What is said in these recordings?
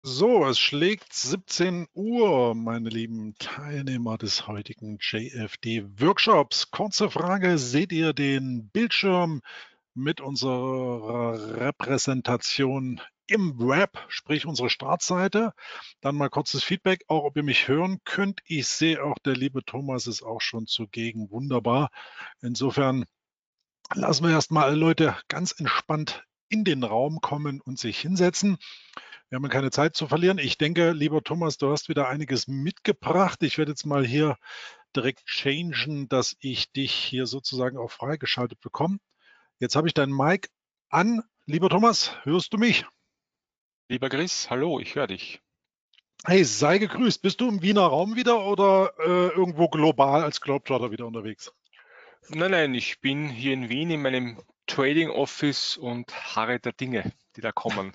So, es schlägt 17 Uhr, meine lieben Teilnehmer des heutigen JFD-Workshops. Kurze Frage, seht ihr den Bildschirm mit unserer Repräsentation im Web, sprich unsere Startseite? Dann mal kurzes Feedback, auch ob ihr mich hören könnt. Ich sehe auch, der liebe Thomas ist auch schon zugegen. Wunderbar. Insofern lassen wir erstmal alle Leute ganz entspannt in den Raum kommen und sich hinsetzen. Wir haben ja keine Zeit zu verlieren. Ich denke, lieber Thomas, du hast wieder einiges mitgebracht. Ich werde jetzt mal hier direkt changen, dass ich dich hier sozusagen auch freigeschaltet bekomme. Jetzt habe ich dein Mic an. Lieber Thomas, hörst du mich? Lieber Chris, hallo, ich höre dich. Hey, sei gegrüßt. Bist du im Wiener Raum wieder oder irgendwo global als Globetrotter wieder unterwegs? Nein, nein, ich bin hier in Wien in meinem Trading Office und harre der Dinge, die da kommen.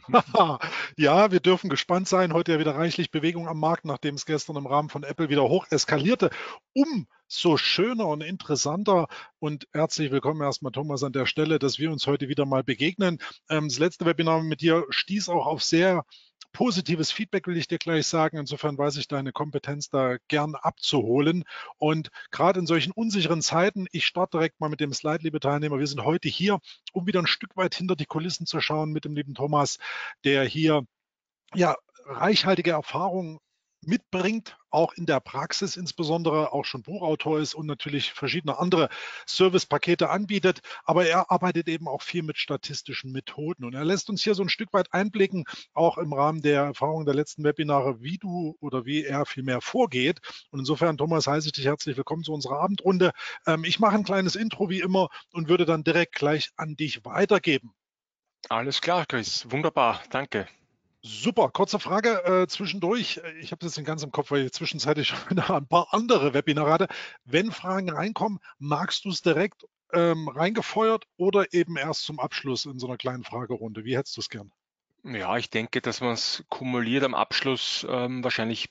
Ja, wir dürfen gespannt sein. Heute ja wieder reichlich Bewegung am Markt, nachdem es gestern im Rahmen von Apple wieder hoch eskalierte. Umso schöner und interessanter und herzlich willkommen erstmal, Thomas, an der Stelle, dass wir uns heute wieder mal begegnen. Das letzte Webinar mit dir stieß auch auf sehr positives Feedback, will ich dir gleich sagen. Insofern weiß ich deine Kompetenz da gern abzuholen. Und gerade in solchen unsicheren Zeiten, ich starte direkt mal mit dem Slide, liebe Teilnehmer. Wir sind heute hier, um wieder ein Stück weit hinter die Kulissen zu schauen mit dem lieben Thomas, der hier ja reichhaltige Erfahrung mitbringt, auch in der Praxis insbesondere, auch schon Buchautor ist und natürlich verschiedene andere Servicepakete anbietet. Aber er arbeitet eben auch viel mit statistischen Methoden und er lässt uns hier so ein Stück weit einblicken, auch im Rahmen der Erfahrung der letzten Webinare, wie du oder wie er vielmehr vorgeht. Und insofern, Thomas, heiße ich dich herzlich willkommen zu unserer Abendrunde. Ich mache ein kleines Intro wie immer und würde dann direkt gleich an dich weitergeben. Alles klar, Chris, wunderbar, danke. Super, kurze Frage zwischendurch. Ich habe das jetzt ganz im Kopf, weil ich zwischenzeitlich schon wieder ein paar andere Webinare hatte. Wenn Fragen reinkommen, magst du es direkt reingefeuert oder eben erst zum Abschluss in so einer kleinen Fragerunde? Wie hättest du es gern? Ja, ich denke, dass man es kumuliert am Abschluss wahrscheinlich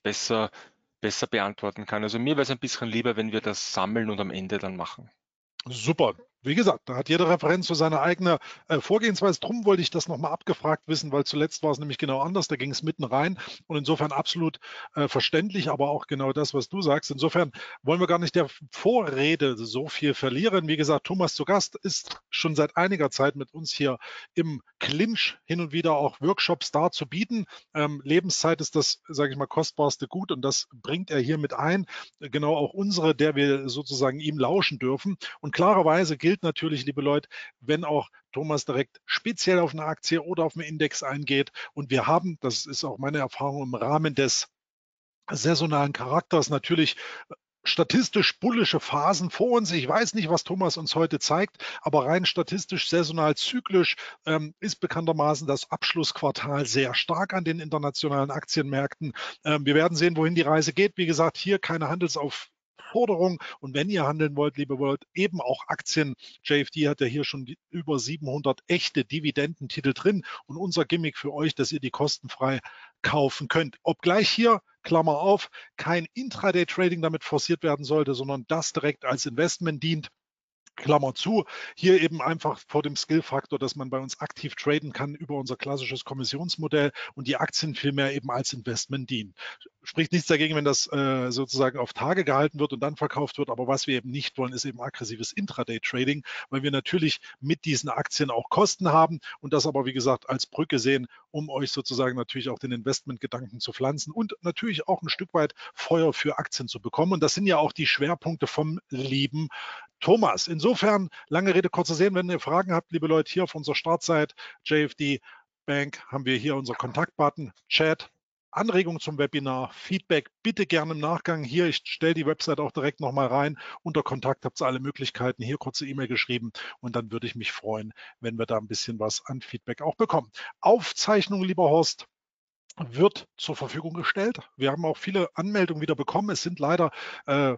besser beantworten kann. Also mir wäre es ein bisschen lieber, wenn wir das sammeln und am Ende dann machen. Super. Wie gesagt, da hat jeder Referent so seine eigene Vorgehensweise. Drum wollte ich das nochmal abgefragt wissen, weil zuletzt war es nämlich genau anders. Da ging es mitten rein und insofern absolut verständlich, aber auch genau das, was du sagst. Insofern wollen wir gar nicht der Vorrede so viel verlieren. Wie gesagt, Thomas zu Gast ist schon seit einiger Zeit mit uns hier im Clinch hin und wieder auch Workshops darzubieten. Lebenszeit ist das, sage ich mal, kostbarste Gut und das bringt er hier mit ein. Genau auch unsere, der wir sozusagen ihm lauschen dürfen. Und klarerweise gilt natürlich, liebe Leute, wenn auch Thomas direkt speziell auf eine Aktie oder auf einen Index eingeht und wir haben, das ist auch meine Erfahrung im Rahmen des saisonalen Charakters, natürlich statistisch bullische Phasen vor uns. Ich weiß nicht, was Thomas uns heute zeigt, aber rein statistisch, saisonal, zyklisch ist bekanntermaßen das Abschlussquartal sehr stark an den internationalen Aktienmärkten. Wir werden sehen, wohin die Reise geht. Wie gesagt, hier keine Handelsaufforderung. Und wenn ihr handeln wollt, liebe World, eben auch Aktien. JFD hat ja hier schon über 700 echte Dividendentitel drin. Und unser Gimmick für euch, dass ihr die kostenfrei kaufen könnt. Obgleich hier, Klammer auf, kein Intraday-Trading damit forciert werden sollte, sondern das direkt als Investment dient. Klammer zu, hier eben einfach vor dem Skill-Faktor, dass man bei uns aktiv traden kann über unser klassisches Kommissionsmodell und die Aktien vielmehr eben als Investment dienen. Spricht nichts dagegen, wenn das sozusagen auf Tage gehalten wird und dann verkauft wird, aber was wir eben nicht wollen, ist eben aggressives Intraday-Trading, weil wir natürlich mit diesen Aktien auch Kosten haben und das aber, wie gesagt, als Brücke sehen, um euch sozusagen natürlich auch den Investmentgedanken zu pflanzen und natürlich auch ein Stück weit Feuer für Aktien zu bekommen. Und das sind ja auch die Schwerpunkte vom lieben Thomas. Insofern, lange Rede, kurzer Sinn, wenn ihr Fragen habt, liebe Leute, hier auf unserer Startseite JFD Bank haben wir hier unser Kontaktbutton, Chat, Anregungen zum Webinar, Feedback, bitte gerne im Nachgang hier. Ich stelle die Website auch direkt nochmal rein. Unter Kontakt habt ihr alle Möglichkeiten. Hier kurze E-Mail geschrieben und dann würde ich mich freuen, wenn wir da ein bisschen was an Feedback auch bekommen. Aufzeichnung, lieber Horst, wird zur Verfügung gestellt. Wir haben auch viele Anmeldungen wieder bekommen. Es sind leider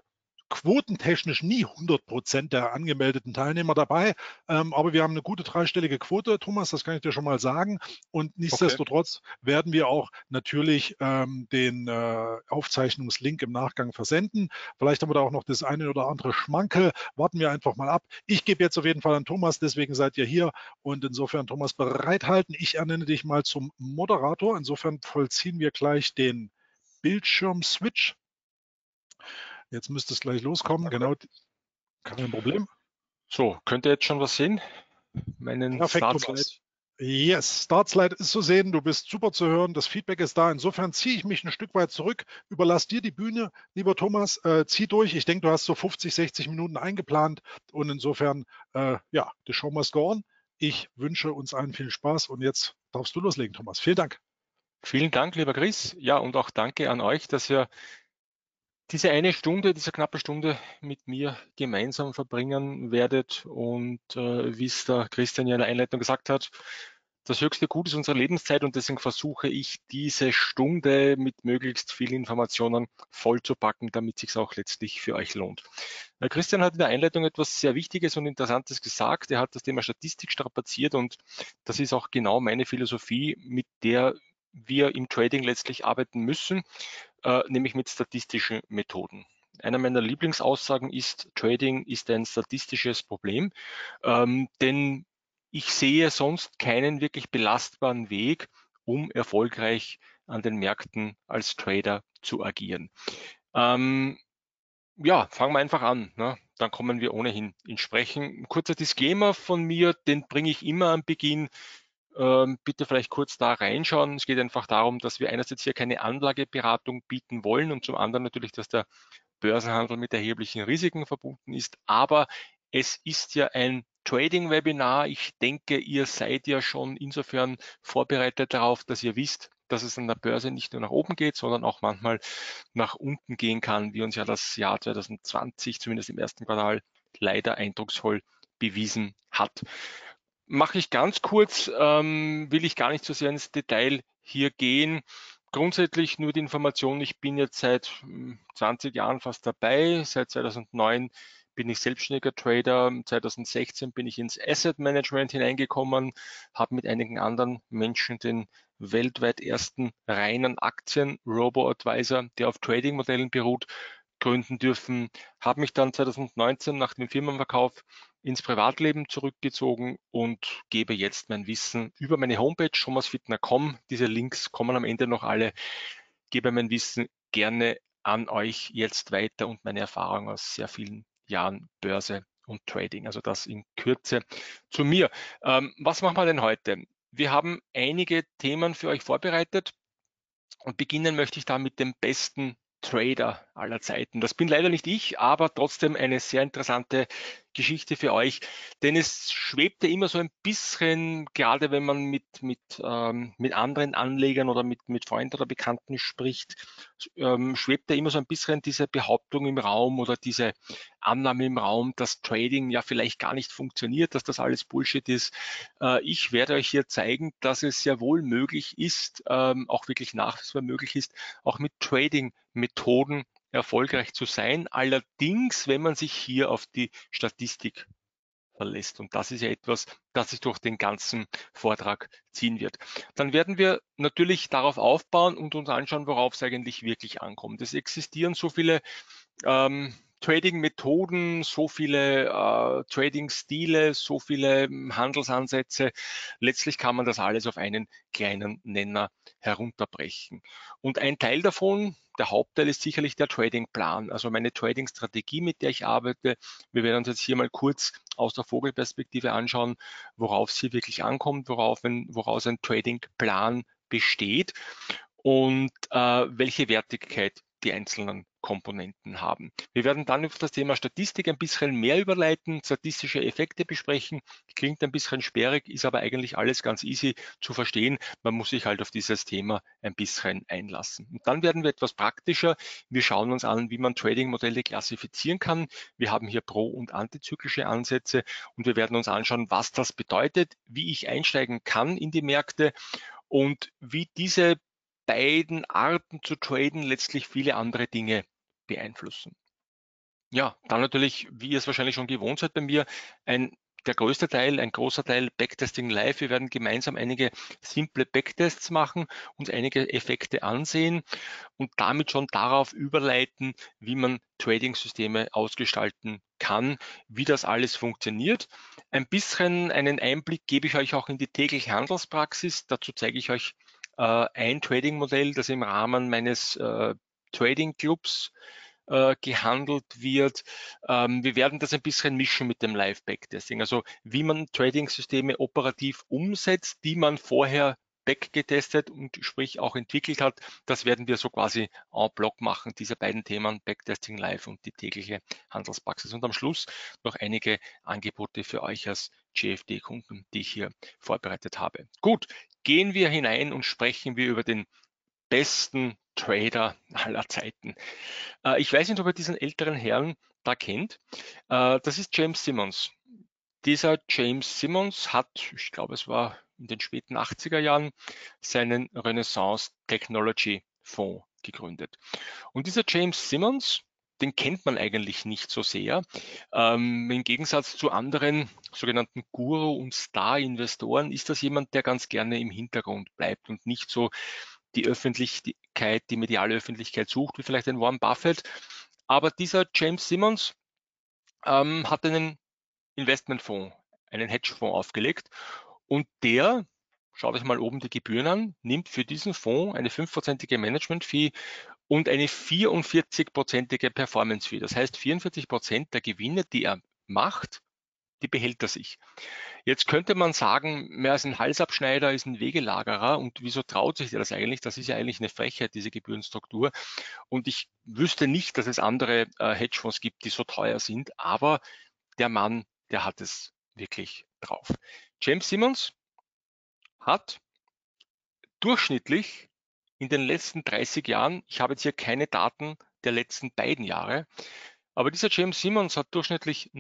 quotentechnisch nie 100% der angemeldeten Teilnehmer dabei, aber wir haben eine gute dreistellige Quote, Thomas, das kann ich dir schon mal sagen. Und Okay. nichtsdestotrotz werden wir auch natürlich den Aufzeichnungslink im Nachgang versenden. Vielleicht haben wir da auch noch das eine oder andere Schmankerl. Warten wir einfach mal ab. Ich gebe jetzt auf jeden Fall an Thomas, deswegen seid ihr hier. Und insofern, Thomas, bereithalten. Ich ernenne dich mal zum Moderator. Insofern vollziehen wir gleich den Bildschirm-Switch. Jetzt müsste es gleich loskommen. Genau, kein Problem. So, könnt ihr jetzt schon was sehen? Meinen Perfekt, Startslide? Thomas. Yes, Startslide ist zu sehen, du bist super zu hören, das Feedback ist da. Insofern ziehe ich mich ein Stück weit zurück, überlasse dir die Bühne, lieber Thomas, zieh durch. Ich denke, du hast so 50, 60 Minuten eingeplant und insofern, ja, the show must go on. Ich wünsche uns allen viel Spaß und jetzt darfst du loslegen, Thomas. Vielen Dank. Vielen Dank, lieber Chris. Ja, und auch danke an euch, dass ihr diese eine Stunde, diese knappe Stunde mit mir gemeinsam verbringen werdet. Und wie es der Christian ja in der Einleitung gesagt hat, das höchste Gut ist unsere Lebenszeit und deswegen versuche ich, diese Stunde mit möglichst vielen Informationen vollzupacken, damit es sich auch letztlich für euch lohnt. Christian hat in der Einleitung etwas sehr Wichtiges und Interessantes gesagt. Er hat das Thema Statistik strapaziert und das ist auch genau meine Philosophie, mit der wir im Trading letztlich arbeiten müssen, nämlich mit statistischen Methoden. Einer meiner Lieblingsaussagen ist, Trading ist ein statistisches Problem, denn ich sehe sonst keinen wirklich belastbaren Weg, um erfolgreich an den Märkten als Trader zu agieren. Ja, fangen wir einfach an. Ne? Dann kommen wir ohnehin ins Sprechen. Ein kurzer Disclaimer von mir, den bringe ich immer am Beginn. Bitte vielleicht kurz da reinschauen. Es geht einfach darum, dass wir einerseits hier keine Anlageberatung bieten wollen und zum anderen natürlich, dass der Börsenhandel mit erheblichen Risiken verbunden ist. Aber es ist ja ein Trading-Webinar. Ich denke, ihr seid ja schon insofern vorbereitet darauf, dass ihr wisst, dass es an der Börse nicht nur nach oben geht, sondern auch manchmal nach unten gehen kann, wie uns ja das Jahr 2020, zumindest im ersten Quartal, leider eindrucksvoll bewiesen hat. Mache ich ganz kurz, will ich gar nicht so sehr ins Detail hier gehen. Grundsätzlich nur die Information, ich bin jetzt seit 20 Jahren fast dabei. Seit 2009 bin ich selbstständiger Trader. 2016 bin ich ins Asset Management hineingekommen, habe mit einigen anderen Menschen den weltweit ersten reinen Aktien-Robo-Advisor, der auf Trading-Modellen beruht, gründen dürfen. Habe mich dann 2019 nach dem Firmenverkauf ins Privatleben zurückgezogen und gebe jetzt mein Wissen über meine Homepage thomasfitner.com. Diese Links kommen am Ende noch alle. Gebe mein Wissen gerne an euch jetzt weiter und meine Erfahrung aus sehr vielen Jahren Börse und Trading. Also das in Kürze zu mir. Was machen wir denn heute? Wir haben einige Themen für euch vorbereitet und beginnen möchte ich da mit dem besten Trader aller Zeiten. Das bin leider nicht ich, aber trotzdem eine sehr interessante Geschichte für euch, denn es schwebte immer so ein bisschen, gerade wenn man mit anderen Anlegern oder mit Freunden oder Bekannten spricht, schwebt da immer so ein bisschen diese Behauptung im Raum oder diese Annahme im Raum, dass Trading ja vielleicht gar nicht funktioniert, dass das alles Bullshit ist. Ich werde euch hier zeigen, dass es sehr wohl möglich ist, auch wirklich nachweisbar möglich ist, auch mit Trading-Methoden erfolgreich zu sein. Allerdings, wenn man sich hier auf die Statistik verlässt. Und das ist ja etwas, das sich durch den ganzen Vortrag ziehen wird. Dann werden wir natürlich darauf aufbauen und uns anschauen, worauf es eigentlich wirklich ankommt. Es existieren so viele Trading-Methoden, so viele Trading-Stile, so viele Handelsansätze. Letztlich kann man das alles auf einen kleinen Nenner herunterbrechen. Und ein Teil davon, der Hauptteil ist sicherlich der Trading-Plan, also meine Trading-Strategie, mit der ich arbeite. Wir werden uns jetzt hier mal kurz aus der Vogelperspektive anschauen, worauf es hier wirklich ankommt, woraus ein Trading-Plan besteht und welche Wertigkeit die einzelnen Komponenten haben. Wir werden dann auf das Thema Statistik ein bisschen mehr überleiten, statistische Effekte besprechen. Klingt ein bisschen sperrig, ist aber eigentlich alles ganz easy zu verstehen. Man muss sich halt auf dieses Thema ein bisschen einlassen. Und dann werden wir etwas praktischer. Wir schauen uns an, wie man Trading-Modelle klassifizieren kann. Wir haben hier pro- und antizyklische Ansätze und wir werden uns anschauen, was das bedeutet, wie ich einsteigen kann in die Märkte und wie diese beiden Arten zu traden letztlich viele andere Dinge beeinflussen. Ja, dann natürlich, wie ihr es wahrscheinlich schon gewohnt seid bei mir, der größte Teil, ein großer Teil Backtesting live. Wir werden gemeinsam einige simple Backtests machen, uns einige Effekte ansehen und damit schon darauf überleiten, wie man Trading-Systeme ausgestalten kann, wie das alles funktioniert. Ein bisschen einen Einblick gebe ich euch auch in die tägliche Handelspraxis. Dazu zeige ich euch ein Trading-Modell, das im Rahmen meines Trading-Clubs gehandelt wird. Wir werden das ein bisschen mischen mit dem Live-Backtesting, also wie man Trading-Systeme operativ umsetzt, die man vorher backgetestet und sprich auch entwickelt hat. Das werden wir so quasi en bloc machen, diese beiden Themen, Backtesting Live und die tägliche Handelspraxis. Und am Schluss noch einige Angebote für euch als GFD-Kunden, die ich hier vorbereitet habe. Gut, gehen wir hinein und sprechen wir über den besten Trader aller Zeiten. Ich weiß nicht, ob ihr diesen älteren Herrn da kennt. Das ist James Simmons. Dieser James Simmons hat, ich glaube, es war in den späten 80er Jahren, seinen Renaissance Technology Fonds gegründet. Und dieser James Simmons, den kennt man eigentlich nicht so sehr. Im Gegensatz zu anderen sogenannten Guru- und Star-Investoren ist das jemand, der ganz gerne im Hintergrund bleibt und nicht so die Öffentlichkeit, die mediale Öffentlichkeit sucht, wie vielleicht ein Warren Buffett. Aber dieser James Simmons hat einen Investmentfonds, einen Hedgefonds aufgelegt und der, schaut euch mal oben die Gebühren an, nimmt für diesen Fonds eine 5%ige Management-Fee und eine 44%ige Performance-Fee. Das heißt, 44% der Gewinne, die er macht, die behält er sich. Jetzt könnte man sagen, mehr als ein Halsabschneider ist ein Wegelagerer und wieso traut sich der das eigentlich? Das ist ja eigentlich eine Frechheit, diese Gebührenstruktur. Und ich wüsste nicht, dass es andere Hedgefonds gibt, die so teuer sind, aber der Mann, der hat es wirklich drauf. James Simmons hat durchschnittlich in den letzten 30 Jahren, ich habe jetzt hier keine Daten der letzten beiden Jahre, aber dieser James Simmons hat durchschnittlich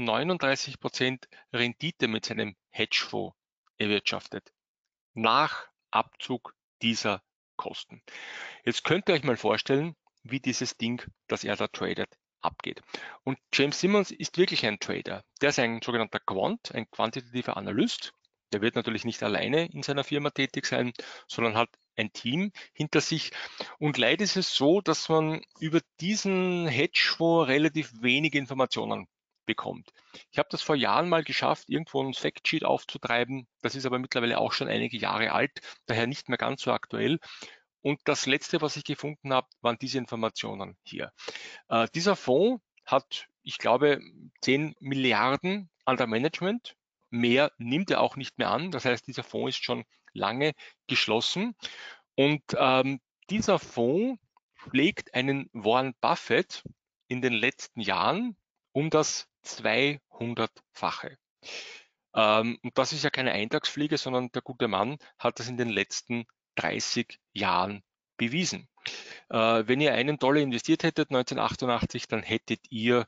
39% Rendite mit seinem Hedgefonds erwirtschaftet, nach Abzug dieser Kosten. Jetzt könnt ihr euch mal vorstellen, wie dieses Ding, das er da tradet, abgeht. Und James Simmons ist wirklich ein Trader. Der ist ein sogenannter Quant, ein quantitativer Analyst. Der wird natürlich nicht alleine in seiner Firma tätig sein, sondern hat ein Team hinter sich. Und leider ist es so, dass man über diesen Hedgefonds relativ wenig Informationen bekommt. Ich habe das vor Jahren mal geschafft, irgendwo ein Factsheet aufzutreiben. Das ist aber mittlerweile auch schon einige Jahre alt, daher nicht mehr ganz so aktuell. Und das Letzte, was ich gefunden habe, waren diese Informationen hier. Dieser Fonds hat, ich glaube, 10 Milliarden under Management. Mehr nimmt er auch nicht mehr an. Das heißt, dieser Fonds ist schon lange geschlossen. Und dieser Fonds schlägt einen Warren Buffett in den letzten Jahren um das 200-fache. Und das ist ja keine Eintagsfliege, sondern der gute Mann hat das in den letzten 30 Jahren bewiesen. Wenn ihr $1 investiert hättet 1988, dann hättet ihr,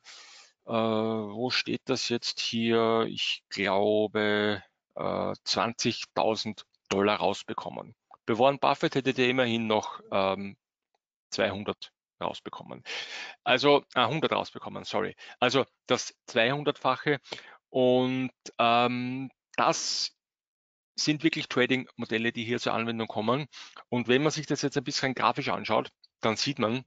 wo steht das jetzt hier? Ich glaube, 20.000 $ rausbekommen. Bei Warren Buffett hättet ihr immerhin noch 200 rausbekommen. Also 100 rausbekommen, sorry. Also das 200-fache. Und das sind wirklich Trading-Modelle, die hier zur Anwendung kommen. Und wenn man sich das jetzt ein bisschen grafisch anschaut, dann sieht man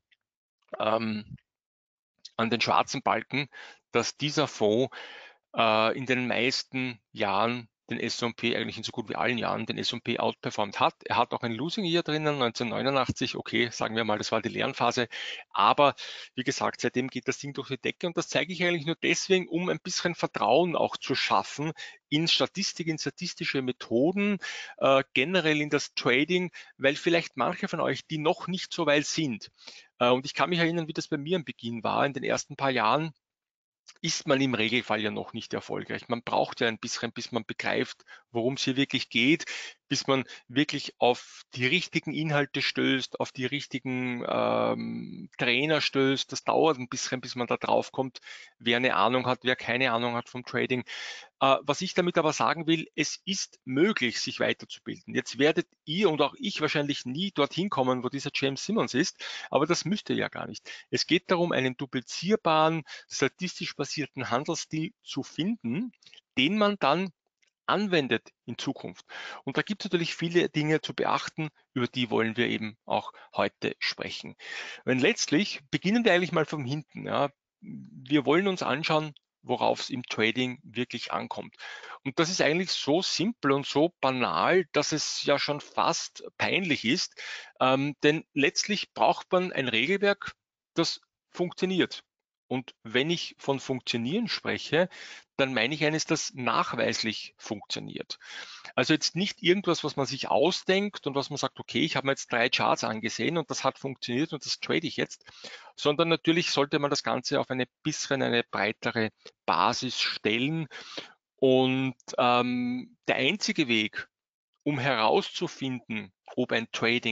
an den schwarzen Balken, dass dieser Fonds in den meisten Jahren den S&P, eigentlich in so gut wie allen Jahren, den S&P outperformt hat. Er hat auch ein Losing Year drinnen, 1989, okay, sagen wir mal, das war die Lernphase. Aber wie gesagt, seitdem geht das Ding durch die Decke und das zeige ich eigentlich nur deswegen, um ein bisschen Vertrauen auch zu schaffen in Statistik, in statistische Methoden, generell in das Trading, weil vielleicht manche von euch, die noch nicht so weit sind, und ich kann mich erinnern, wie das bei mir am Beginn war, in den ersten paar Jahren, ist man im Regelfall ja noch nicht erfolgreich. Man braucht ja ein bisschen, bis man begreift, worum es hier wirklich geht, bis man wirklich auf die richtigen Inhalte stößt, auf die richtigen Trainer stößt. Das dauert ein bisschen, bis man da drauf kommt, wer eine Ahnung hat, wer keine Ahnung hat vom Trading. Was ich damit aber sagen will, es ist möglich, sich weiterzubilden. Jetzt werdet ihr und auch ich wahrscheinlich nie dorthin kommen, wo dieser James Simmons ist, aber das müsst ihr ja gar nicht. Es geht darum, einen duplizierbaren, statistisch basierten Handelsstil zu finden, den man dann anwendet in Zukunft. Und da gibt es natürlich viele Dinge zu beachten, über die wollen wir eben auch heute sprechen. Und letztlich beginnen wir eigentlich mal von hinten. Ja. Wir wollen uns anschauen, worauf es im Trading wirklich ankommt. Und das ist eigentlich so simpel und so banal, dass es ja schon fast peinlich ist. Denn letztlich braucht man ein Regelwerk, das funktioniert. Und wenn ich von Funktionieren spreche, dann meine ich eines, das nachweislich funktioniert. Also jetzt nicht irgendwas, was man sich ausdenkt und was man sagt, okay, ich habe mir jetzt 3 Charts angesehen und das hat funktioniert und das trade ich jetzt, sondern natürlich sollte man das Ganze auf eine bisschen eine breitere Basis stellen. Und der einzige Weg, um herauszufinden, ob ein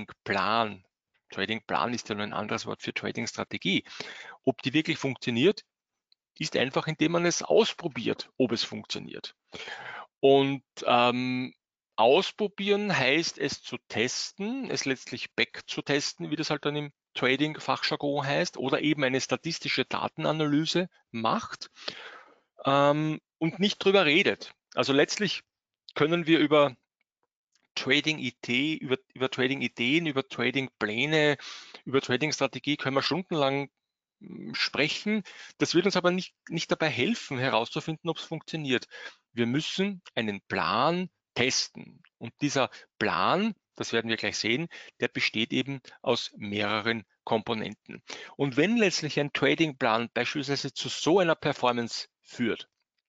Trading Plan ist ja nur ein anderes Wort für Trading Strategie, ob die wirklich funktioniert, ist einfach, indem man es ausprobiert, ob es funktioniert. Und ausprobieren heißt es zu testen, es letztlich back zu testen, wie das halt dann im Trading-Fachjargon heißt, oder eben eine statistische Datenanalyse macht und nicht drüber redet. Also letztlich können wir über Trading-Idee, über Trading-Ideen, über Trading-Pläne, über Trading-Strategie können wir stundenlang sprechen. Das wird uns aber nicht dabei helfen, herauszufinden, ob es funktioniert. Wir müssen einen Plan testen. Und dieser Plan, das werden wir gleich sehen, der besteht eben aus mehreren Komponenten. Und wenn letztlich ein Trading-Plan beispielsweise zu so einer Performance führt,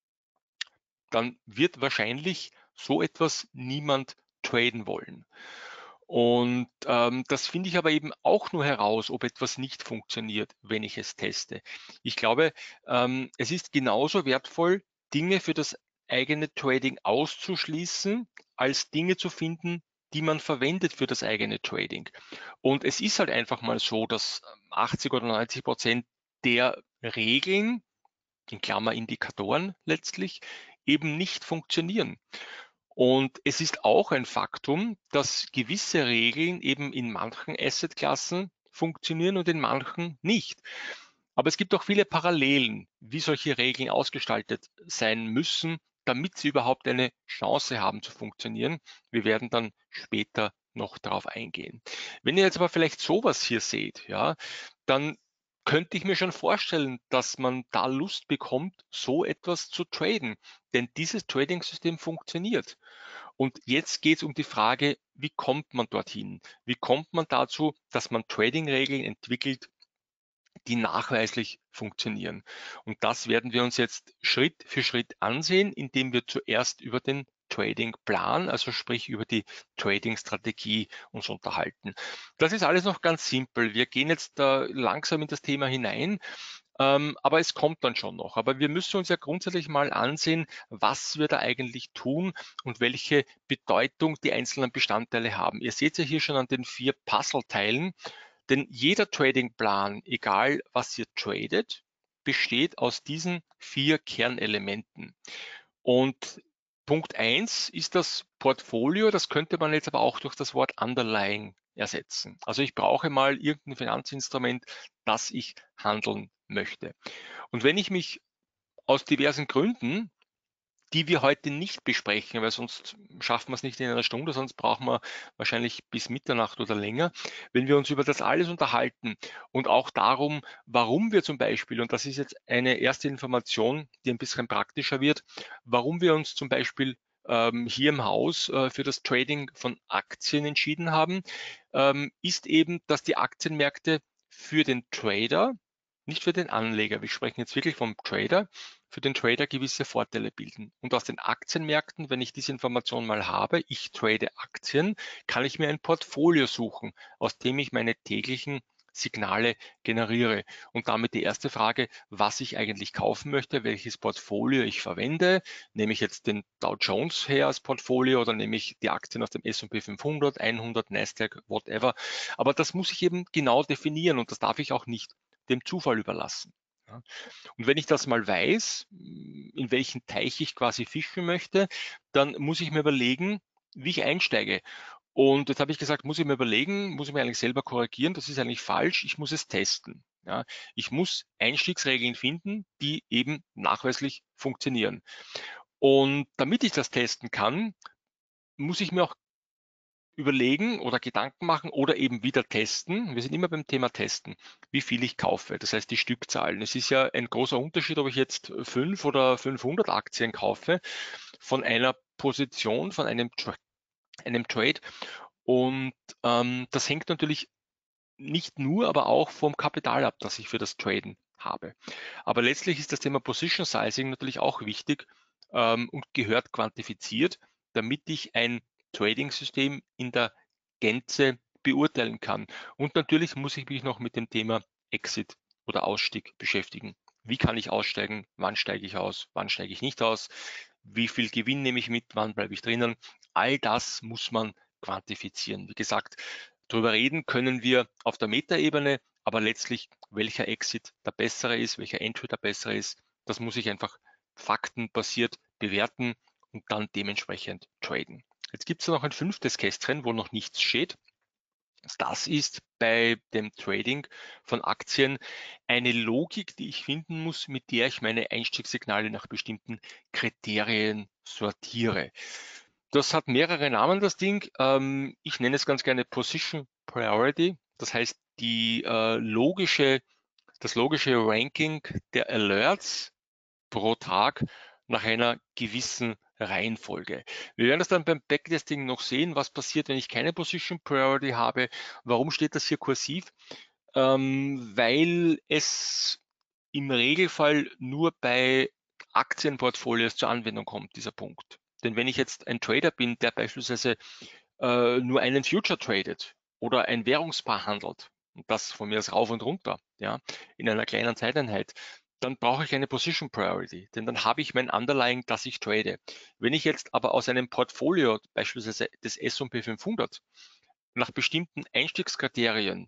dann wird wahrscheinlich so etwas niemand traden wollen. Und das finde ich aber eben auch nur heraus, ob etwas nicht funktioniert, wenn ich es teste. Ich glaube, es ist genauso wertvoll, Dinge für das eigene Trading auszuschließen, als Dinge zu finden, die man verwendet für das eigene Trading. Und es ist halt einfach mal so, dass 80 oder 90% der Regeln, in Klammer Indikatoren letztlich, eben nicht funktionieren. Und es ist auch ein Faktum, dass gewisse Regeln eben in manchen Assetklassen funktionieren und in manchen nicht. Aber es gibt auch viele Parallelen, wie solche Regeln ausgestaltet sein müssen, damit sie überhaupt eine Chance haben zu funktionieren. Wir werden dann später noch darauf eingehen. Wenn ihr jetzt aber vielleicht sowas hier seht, ja, dann könnte ich mir schon vorstellen, dass man da Lust bekommt, so etwas zu traden. Denn dieses Trading-System funktioniert. Und jetzt geht es um die Frage, wie kommt man dorthin? Wie kommt man dazu, dass man Trading-Regeln entwickelt, die nachweislich funktionieren? Und das werden wir uns jetzt Schritt für Schritt ansehen, indem wir zuerst über den Trading-Plan, also sprich über die Trading-Strategie uns unterhalten. Das ist alles noch ganz simpel. Wir gehen jetzt da langsam in das Thema hinein. Aber es kommt dann schon noch. Aber wir müssen uns ja grundsätzlich mal ansehen, was wir da eigentlich tun und welche Bedeutung die einzelnen Bestandteile haben. Ihr seht ja hier schon an den 4 Puzzleteilen, denn jeder Tradingplan, egal was ihr tradet, besteht aus diesen 4 Kernelementen. Und Punkt 1 ist das Portfolio, das könnte man jetzt aber auch durch das Wort Underlying ersetzen. Also ich brauche mal irgendein Finanzinstrument, das ich handeln möchte. Und wenn ich mich aus diversen Gründen, die wir heute nicht besprechen, weil sonst schaffen wir es nicht in einer Stunde, sonst brauchen wir wahrscheinlich bis Mitternacht oder länger, wenn wir uns über das alles unterhalten und auch darum, warum wir zum Beispiel, und das ist jetzt eine erste Information, die ein bisschen praktischer wird, warum wir uns zum Beispiel hier im Haus für das Trading von Aktien entschieden haben, ist eben, dass die Aktienmärkte für den Trader, nicht für den Anleger, wir sprechen jetzt wirklich vom Trader, für den Trader gewisse Vorteile bilden. Und aus den Aktienmärkten, wenn ich diese Information mal habe, ich trade Aktien, kann ich mir ein Portfolio suchen, aus dem ich meine täglichen Signale generiere. Und damit die erste Frage, was ich eigentlich kaufen möchte, welches Portfolio ich verwende. Nehme ich jetzt den Dow Jones her als Portfolio oder nehme ich die Aktien aus dem S&P 500, 100, Nasdaq, whatever. Aber das muss ich eben genau definieren und das darf ich auch nicht dem Zufall überlassen. Ja. Und wenn ich das mal weiß, in welchen Teich ich quasi fischen möchte, dann muss ich mir überlegen, wie ich einsteige. Und jetzt habe ich gesagt, muss ich mir überlegen, muss ich mir eigentlich selber korrigieren, das ist eigentlich falsch, ich muss es testen. Ja. Ich muss Einstiegsregeln finden, die eben nachweislich funktionieren. Und damit ich das testen kann, muss ich mir auch überlegen oder Gedanken machen oder eben wieder testen. Wir sind immer beim Thema Testen, wie viel ich kaufe. Das heißt, die Stückzahlen. Es ist ja ein großer Unterschied, ob ich jetzt 5 oder 500 Aktien kaufe von einer Position, von einem Trade. Und das hängt natürlich nicht nur, aber auch vom Kapital ab, das ich für das Traden habe. Aber letztlich ist das Thema Position Sizing natürlich auch wichtig und gehört quantifiziert, damit ich ein Trading-System in der Gänze beurteilen kann. Und natürlich muss ich mich noch mit dem Thema Exit oder Ausstieg beschäftigen. Wie kann ich aussteigen? Wann steige ich aus? Wann steige ich nicht aus? Wie viel Gewinn nehme ich mit? Wann bleibe ich drinnen? All das muss man quantifizieren. Wie gesagt, darüber reden können wir auf der Metaebene, aber letztlich, welcher Exit der bessere ist, welcher Entry der bessere ist, das muss ich einfach faktenbasiert bewerten und dann dementsprechend traden. Jetzt gibt es noch ein 5. Kästchen, wo noch nichts steht. Das ist bei dem Trading von Aktien eine Logik, die ich finden muss, mit der ich meine Einstiegssignale nach bestimmten Kriterien sortiere. Das hat mehrere Namen, das Ding. Ich nenne es ganz gerne Position Priority. Das heißt, das logische Ranking der Alerts pro Tag nach einer gewissen Reihenfolge. Wir werden das dann beim Backtesting noch sehen, was passiert, wenn ich keine Position Priority habe. Warum steht das hier kursiv? Weil es im Regelfall nur bei Aktienportfolios zur Anwendung kommt, dieser Punkt. Denn wenn ich jetzt ein Trader bin, der beispielsweise nur einen Future tradet oder ein Währungspaar handelt, und das von mir aus rauf und runter, ja, in einer kleinen Zeiteinheit, dann brauche ich eine Position Priority, denn dann habe ich mein Underlying, das ich trade. Wenn ich jetzt aber aus einem Portfolio, beispielsweise des S&P 500, nach bestimmten Einstiegskriterien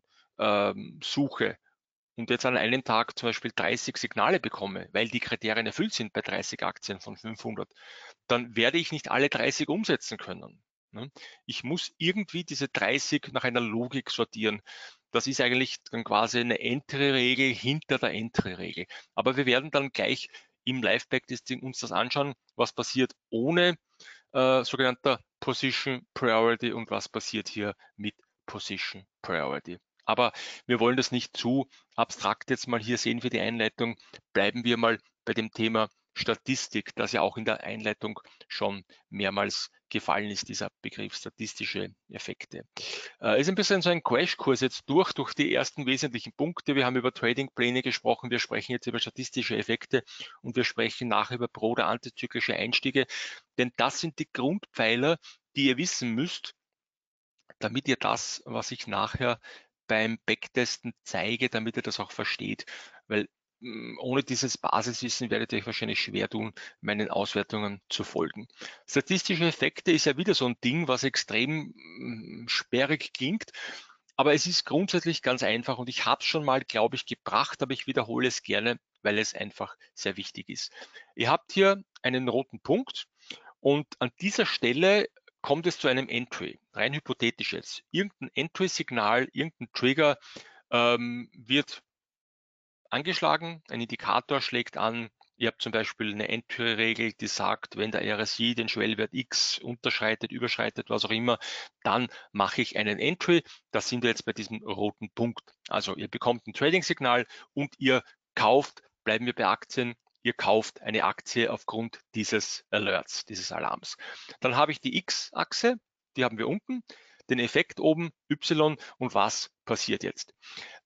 suche und jetzt an einem Tag zum Beispiel 30 Signale bekomme, weil die Kriterien erfüllt sind bei 30 Aktien von 500, dann werde ich nicht alle 30 umsetzen können. Ne? Ich muss irgendwie diese 30 nach einer Logik sortieren. Das ist eigentlich dann quasi eine Entry-Regel hinter der Entry-Regel. Aber wir werden dann gleich im Live-Backtesting uns das anschauen, was passiert ohne sogenannter Position Priority und was passiert hier mit Position Priority. Aber wir wollen das nicht zu abstrakt jetzt mal hier sehen für die Einleitung. Bleiben wir mal bei dem Thema Statistik, das ja auch in der Einleitung schon mehrmals gefallen ist, dieser Begriff statistische Effekte. Ist ein bisschen so ein Crashkurs jetzt durch die ersten wesentlichen Punkte. Wir haben über Tradingpläne gesprochen, wir sprechen jetzt über statistische Effekte und wir sprechen nachher über pro- oder antizyklische Einstiege, denn das sind die Grundpfeiler, die ihr wissen müsst, damit ihr das, was ich nachher beim Backtesten zeige, damit ihr das auch versteht. Weil ohne dieses Basiswissen werdet ihr euch wahrscheinlich schwer tun, meinen Auswertungen zu folgen. Statistische Effekte ist ja wieder so ein Ding, was extrem sperrig klingt, aber es ist grundsätzlich ganz einfach und ich habe es schon mal, glaube ich, gebracht, aber ich wiederhole es gerne, weil es einfach sehr wichtig ist. Ihr habt hier einen roten Punkt und an dieser Stelle kommt es zu einem Entry, rein hypothetisch jetzt. Irgendein Entry-Signal, irgendein Trigger wird angeschlagen, ein Indikator schlägt an. Ihr habt zum Beispiel eine Entry-Regel, die sagt, wenn der RSI den Schwellwert X unterschreitet, überschreitet, was auch immer, dann mache ich einen Entry. Da sind wir jetzt bei diesem roten Punkt. Also ihr bekommt ein Trading-Signal und ihr kauft, bleiben wir bei Aktien, ihr kauft eine Aktie aufgrund dieses Alerts, dieses Alarms. Dann habe ich die X-Achse, die haben wir unten, den Effekt oben, Y und was passiert jetzt.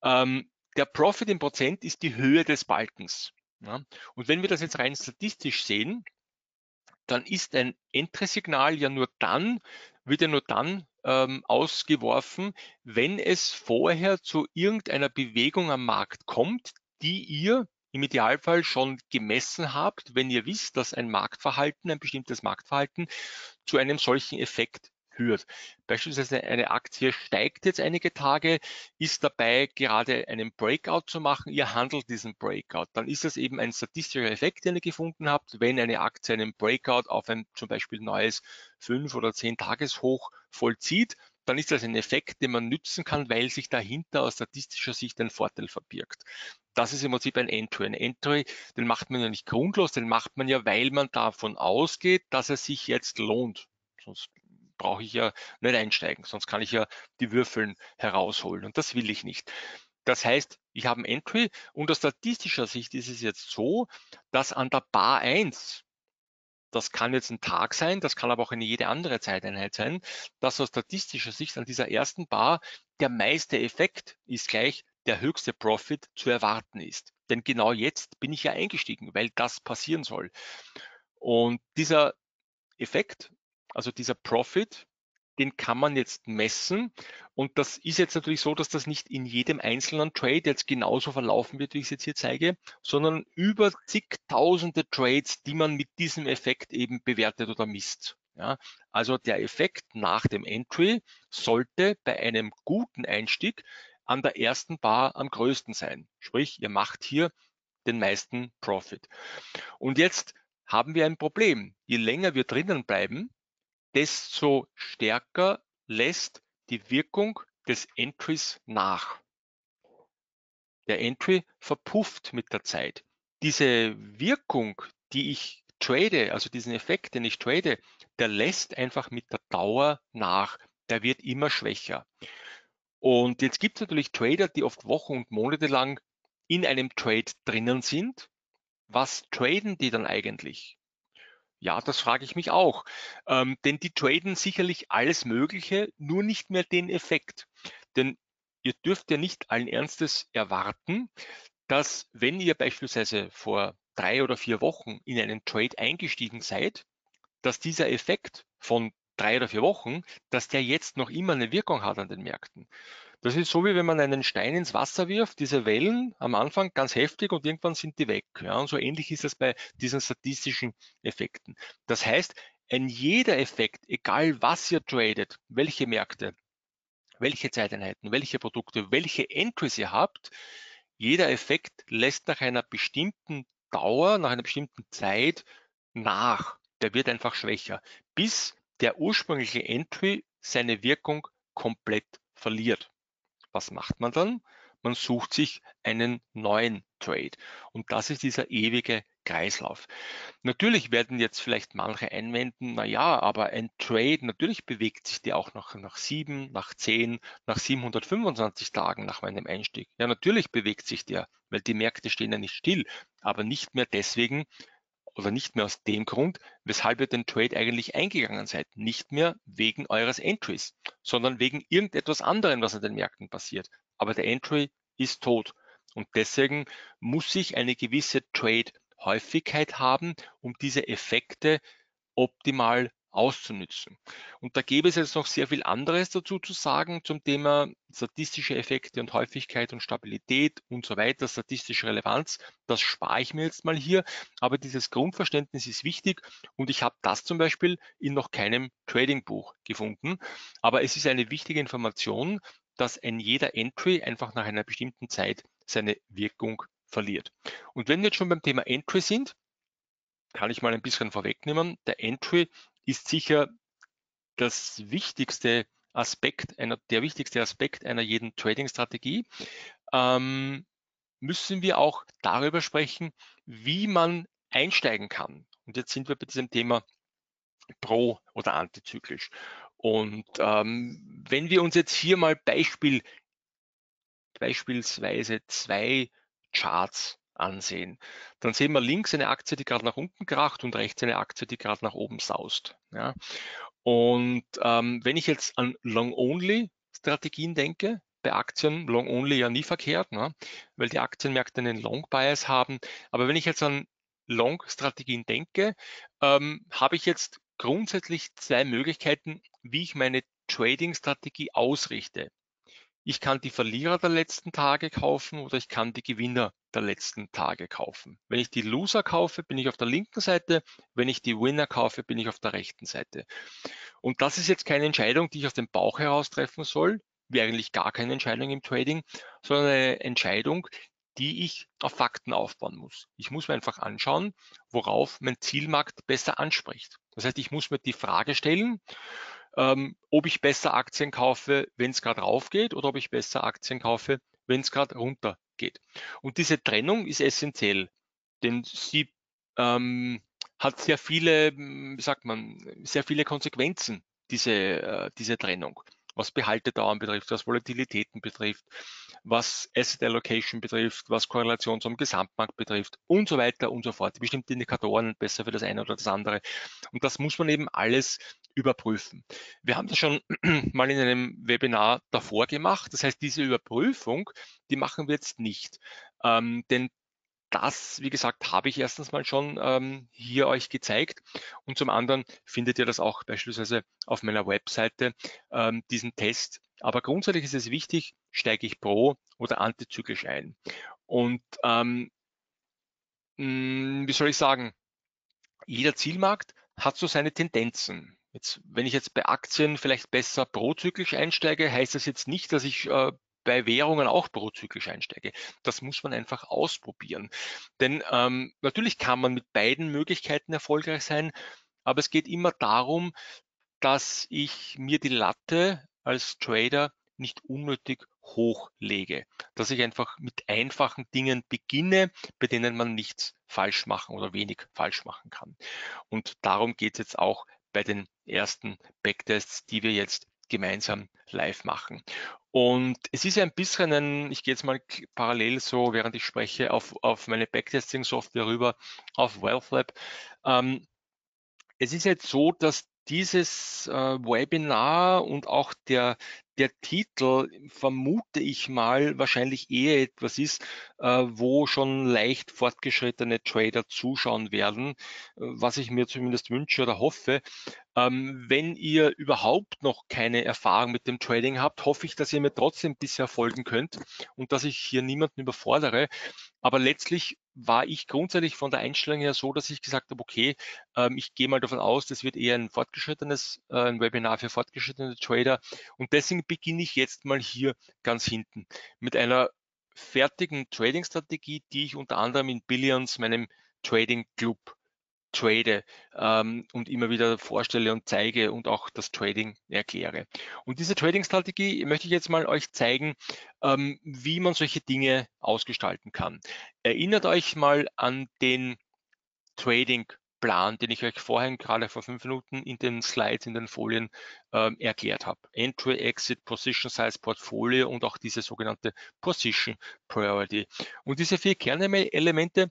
Der Profit im Prozent ist die Höhe des Balkens. Ja? Und wenn wir das jetzt rein statistisch sehen, dann ist ein Entry-Signal ja nur dann, wird ja nur dann ausgeworfen, wenn es vorher zu irgendeiner Bewegung am Markt kommt, die ihr im Idealfall schon gemessen habt, wenn ihr wisst, dass ein Marktverhalten, ein bestimmtes Marktverhalten zu einem solchen Effekt führt. Beispielsweise eine Aktie steigt jetzt einige Tage, ist dabei gerade einen Breakout zu machen, ihr handelt diesen Breakout. Dann ist das eben ein statistischer Effekt, den ihr gefunden habt, wenn eine Aktie einen Breakout auf ein zum Beispiel neues 5- oder 10-Tages-Hoch vollzieht, dann ist das ein Effekt, den man nützen kann, weil sich dahinter aus statistischer Sicht ein Vorteil verbirgt. Das ist im Prinzip ein Entry. Ein Entry, den macht man ja nicht grundlos, den macht man ja, weil man davon ausgeht, dass er sich jetzt lohnt. Sonst brauche ich ja nicht einsteigen, sonst kann ich ja die Würfeln herausholen und das will ich nicht. Das heißt, ich habe ein Entry und aus statistischer Sicht ist es jetzt so, dass an der Bar 1, das kann jetzt ein Tag sein, das kann aber auch eine jede andere Zeiteinheit sein, dass aus statistischer Sicht an dieser ersten Bar der meiste Effekt ist gleich der höchste Profit zu erwarten ist. Denn genau jetzt bin ich ja eingestiegen, weil das passieren soll. Und dieser Effekt, also dieser Profit, den kann man jetzt messen. Und das ist jetzt natürlich so, dass das nicht in jedem einzelnen Trade jetzt genauso verlaufen wird, wie ich es jetzt hier zeige, sondern über zigtausende Trades, die man mit diesem Effekt eben bewertet oder misst. Ja, also der Effekt nach dem Entry sollte bei einem guten Einstieg an der ersten Bar am größten sein. Sprich, ihr macht hier den meisten Profit. Und jetzt haben wir ein Problem. Je länger wir drinnen bleiben, desto stärker lässt die Wirkung des Entries nach. Der Entry verpufft mit der Zeit. Diese Wirkung, die ich trade, also diesen Effekt, den ich trade, der lässt einfach mit der Dauer nach. Der wird immer schwächer. Und jetzt gibt es natürlich Trader, die oft Wochen und Monate lang in einem Trade drinnen sind. Was traden die dann eigentlich? Ja, das frage ich mich auch. Denn die traden sicherlich alles Mögliche, nur nicht mehr den Effekt. Denn ihr dürft ja nicht allen Ernstes erwarten, dass wenn ihr beispielsweise vor 3 oder 4 Wochen in einen Trade eingestiegen seid, dass dieser Effekt von 3 oder 4 Wochen, dass der jetzt noch immer eine Wirkung hat an den Märkten. Das ist so, wie wenn man einen Stein ins Wasser wirft, diese Wellen am Anfang ganz heftig und irgendwann sind die weg. Ja, und so ähnlich ist es bei diesen statistischen Effekten. Das heißt, ein jeder Effekt, egal was ihr tradet, welche Märkte, welche Zeiteinheiten, welche Produkte, welche Entries ihr habt, jeder Effekt lässt nach einer bestimmten Dauer, nach einer bestimmten Zeit nach. Der wird einfach schwächer, bis der ursprüngliche Entry seine Wirkung komplett verliert. Was macht man dann? Man sucht sich einen neuen Trade. Und das ist dieser ewige Kreislauf. Natürlich werden jetzt vielleicht manche einwenden, na ja, aber ein Trade, natürlich bewegt sich der auch nach 7, nach 10, nach 725 Tagen nach meinem Einstieg. Ja, natürlich bewegt sich der, weil die Märkte stehen ja nicht still, aber nicht mehr deswegen oder nicht mehr aus dem Grund, weshalb ihr den Trade eigentlich eingegangen seid. Nicht mehr wegen eures Entries, sondern wegen irgendetwas anderem, was an den Märkten passiert. Aber der Entry ist tot. Und deswegen muss ich eine gewisse Trade-Häufigkeit haben, um diese Effekte optimal auszunützen. Und da gäbe es jetzt noch sehr viel anderes dazu zu sagen zum Thema statistische Effekte und Häufigkeit und Stabilität und so weiter, statistische Relevanz. Das spare ich mir jetzt mal hier, aber dieses Grundverständnis ist wichtig und ich habe das zum Beispiel in noch keinem Trading-Buch gefunden. Aber es ist eine wichtige Information, dass ein jeder Entry einfach nach einer bestimmten Zeit seine Wirkung verliert. Und wenn wir jetzt schon beim Thema Entry sind, kann ich mal ein bisschen vorwegnehmen. Der Entry ist sicher das wichtigste der wichtigste Aspekt einer jeden Trading-Strategie. Müssen wir auch darüber sprechen, wie man einsteigen kann. Und jetzt sind wir bei diesem Thema pro- oder antizyklisch. Und wenn wir uns jetzt hier mal beispielsweise 2 Charts ansehen, dann sehen wir links eine Aktie, die gerade nach unten kracht und rechts eine Aktie, die gerade nach oben saust. Ja. Und wenn ich jetzt an Long-Only-Strategien denke, bei Aktien Long-Only ja nie verkehrt, ne? Weil die Aktienmärkte einen Long-Bias haben. Aber wenn ich jetzt an Long-Strategien denke, habe ich jetzt grundsätzlich 2 Möglichkeiten, wie ich meine Trading-Strategie ausrichte. Ich kann die Verlierer der letzten Tage kaufen oder ich kann die Gewinner der letzten Tage kaufen. Wenn ich die Loser kaufe, bin ich auf der linken Seite. Wenn ich die Winner kaufe, bin ich auf der rechten Seite. Und das ist jetzt keine Entscheidung, die ich aus dem Bauch heraus treffen soll, wie eigentlich gar keine Entscheidung im Trading, sondern eine Entscheidung, die ich auf Fakten aufbauen muss. Ich muss mir einfach anschauen, worauf mein Zielmarkt besser anspricht. Das heißt, ich muss mir die Frage stellen, ob ich besser Aktien kaufe, wenn es gerade raufgeht, oder ob ich besser Aktien kaufe, wenn es gerade runter geht. Und diese Trennung ist essentiell, denn sie hat sehr viele, wie sagt man, sehr viele Konsequenzen, diese Trennung. Was Behaltedauern betrifft, was Volatilitäten betrifft, was Asset Allocation betrifft, was Korrelation zum Gesamtmarkt betrifft und so weiter und so fort. Bestimmte Indikatoren besser für das eine oder das andere. Und das muss man eben alles überprüfen. Wir haben das schon mal in einem Webinar davor gemacht. Das heißt, diese Überprüfung, die machen wir jetzt nicht. Denn das, wie gesagt, habe ich erstens mal schon hier euch gezeigt und zum anderen findet ihr das auch beispielsweise auf meiner Webseite, diesen Test. Aber grundsätzlich ist es wichtig, steige ich pro oder antizyklisch ein. Und wie soll ich sagen, jeder Zielmarkt hat so seine Tendenzen. Jetzt, wenn ich jetzt bei Aktien vielleicht besser prozyklisch einsteige, heißt das jetzt nicht, dass ich bei Währungen auch prozyklisch einsteige. Das muss man einfach ausprobieren. Denn natürlich kann man mit beiden Möglichkeiten erfolgreich sein, aber es geht immer darum, dass ich mir die Latte als Trader nicht unnötig hochlege, dass ich einfach mit einfachen Dingen beginne, bei denen man nichts falsch machen oder wenig falsch machen kann. Und darum geht es jetzt auch bei den ersten Backtests, die wir jetzt gemeinsam live machen. Und es ist ein bisschen ich gehe jetzt mal parallel so, während ich spreche, auf meine Backtesting-Software rüber, auf WealthLab. Es ist jetzt so, dass dieses Webinar und auch der Titel, vermute ich mal, wahrscheinlich eher etwas ist, wo schon leicht fortgeschrittene Trader zuschauen werden, was ich mir zumindest wünsche oder hoffe. Wenn ihr überhaupt noch keine Erfahrung mit dem Trading habt, hoffe ich, dass ihr mir trotzdem bisher folgen könnt und dass ich hier niemanden überfordere. Aber letztlich war ich grundsätzlich von der Einstellung her so, dass ich gesagt habe, okay, ich gehe mal davon aus, das wird eher ein Webinar für fortgeschrittene Trader. Und deswegen beginne ich jetzt mal hier ganz hinten mit einer fertigen Trading-Strategie, die ich unter anderem in Billions, meinem Trading Club, trade und immer wieder vorstelle und zeige und auch das Trading erkläre. Und diese Trading-Strategie möchte ich jetzt mal euch zeigen, wie man solche Dinge ausgestalten kann. Erinnert euch mal an den Trading-Plan, den ich euch vorhin gerade vor 5 Minuten in den Slides, in den Folien erklärt habe. Entry, Exit, Position Size, Portfolio und auch diese sogenannte Position Priority. Und diese 4 Kernelemente,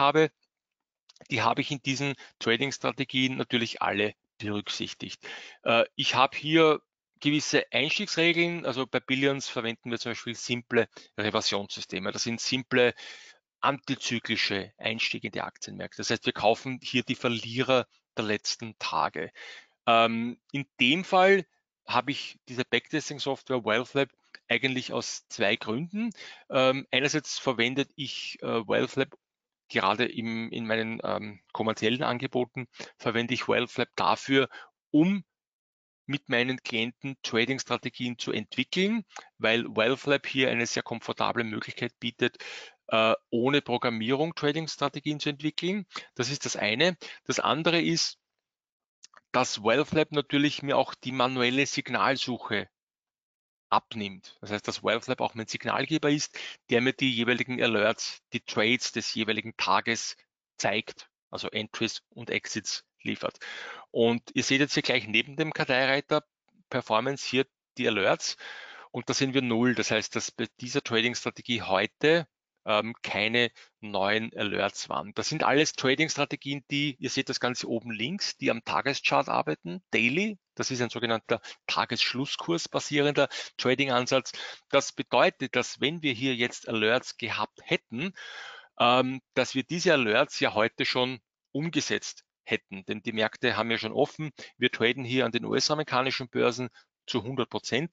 die habe ich in diesen Trading-Strategien natürlich alle berücksichtigt. Ich habe hier gewisse Einstiegsregeln, also bei Billions verwenden wir zum Beispiel simple Reversionssysteme. Das sind simple antizyklische Einstiege in die Aktienmärkte. Das heißt, wir kaufen hier die Verlierer der letzten Tage. In dem Fall habe ich diese Backtesting-Software WealthLab eigentlich aus 2 Gründen. Einerseits verwende ich WealthLab gerade in meinen kommerziellen Angeboten, verwende ich WealthLab dafür, um mit meinen Klienten Trading-Strategien zu entwickeln, weil WealthLab hier eine sehr komfortable Möglichkeit bietet, ohne Programmierung Trading-Strategien zu entwickeln. Das ist das eine. Das andere ist, dass WealthLab natürlich mir auch die manuelle Signalsuche abnimmt. Das heißt, dass WealthLab auch mein Signalgeber ist, der mir die jeweiligen Alerts, die Trades des jeweiligen Tages zeigt, also Entries und Exits liefert. Und ihr seht jetzt hier gleich neben dem Karteireiter Performance hier die Alerts und da sehen wir 0. Das heißt, dass bei dieser Trading-Strategie heute keine neuen Alerts waren. Das sind alles Trading-Strategien, ihr seht das Ganze oben links, die am Tageschart arbeiten, daily. Das ist ein sogenannter Tagesschlusskurs basierender Trading-Ansatz. Das bedeutet, dass wenn wir hier jetzt Alerts gehabt hätten, dass wir diese Alerts ja heute schon umgesetzt hätten, denn die Märkte haben ja schon offen. Wir traden hier an den US-amerikanischen Börsen zu 100%.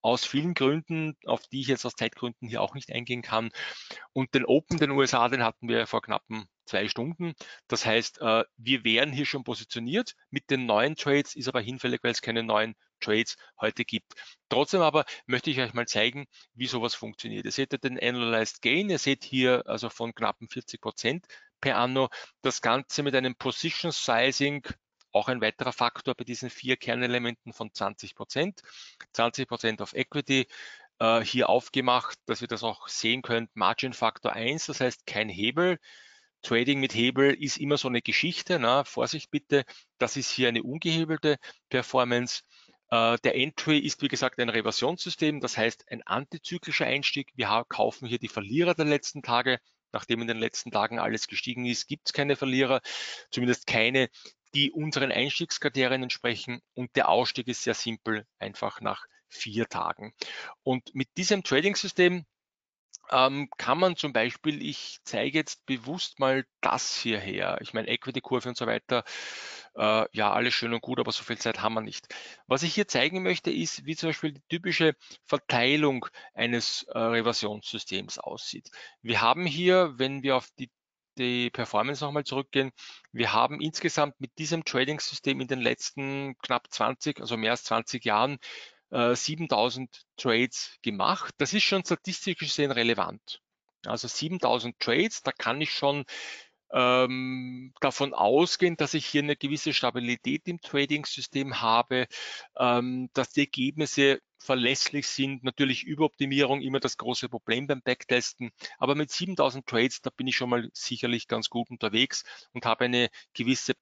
aus vielen Gründen, auf die ich jetzt aus Zeitgründen hier auch nicht eingehen kann. Und den Open, den USA, den hatten wir vor knappen 2 Stunden. Das heißt, wir wären hier schon positioniert. Mit den neuen Trades ist aber hinfällig, weil es keine neuen Trades heute gibt. Trotzdem aber möchte ich euch mal zeigen, wie sowas funktioniert. Ihr seht ja den Annualized Gain. Ihr seht hier also von knappen 40% per Anno. Das Ganze mit einem Position Sizing, auch ein weiterer Faktor bei diesen 4 Kernelementen von 20%. 20% auf Equity, hier aufgemacht, dass ihr das auch sehen könnt. Margin Faktor 1, das heißt kein Hebel. Trading mit Hebel ist immer so eine Geschichte. Na, Vorsicht bitte, das ist hier eine ungehebelte Performance. Der Entry ist, wie gesagt, ein Reversionssystem, das heißt ein antizyklischer Einstieg. Wir kaufen hier die Verlierer der letzten Tage. Nachdem in den letzten Tagen alles gestiegen ist, gibt es keine Verlierer, zumindest keine, die unseren Einstiegskriterien entsprechen. Und der Ausstieg ist sehr simpel, einfach nach 4 Tagen. Und mit diesem Trading-System kann man zum Beispiel, ich zeige jetzt bewusst mal das hier her. Ich meine, Equity-Kurve und so weiter, ja, alles schön und gut, aber so viel Zeit haben wir nicht. Was ich hier zeigen möchte, ist, wie zum Beispiel die typische Verteilung eines Reversionssystems aussieht. Wir haben hier, wenn wir auf die Performance nochmal zurückgehen, wir haben insgesamt mit diesem Trading-System in den letzten knapp 20, also mehr als 20 Jahren 7.000 Trades gemacht. Das ist schon statistisch gesehen relevant. Also 7.000 Trades, da kann ich schon davon ausgehen, dass ich hier eine gewisse Stabilität im Trading-System habe, dass die Ergebnisse verlässlich sind. Natürlich Überoptimierung immer das große Problem beim Backtesten, aber mit 7.000 Trades, da bin ich schon mal sicherlich ganz gut unterwegs und habe eine gewisse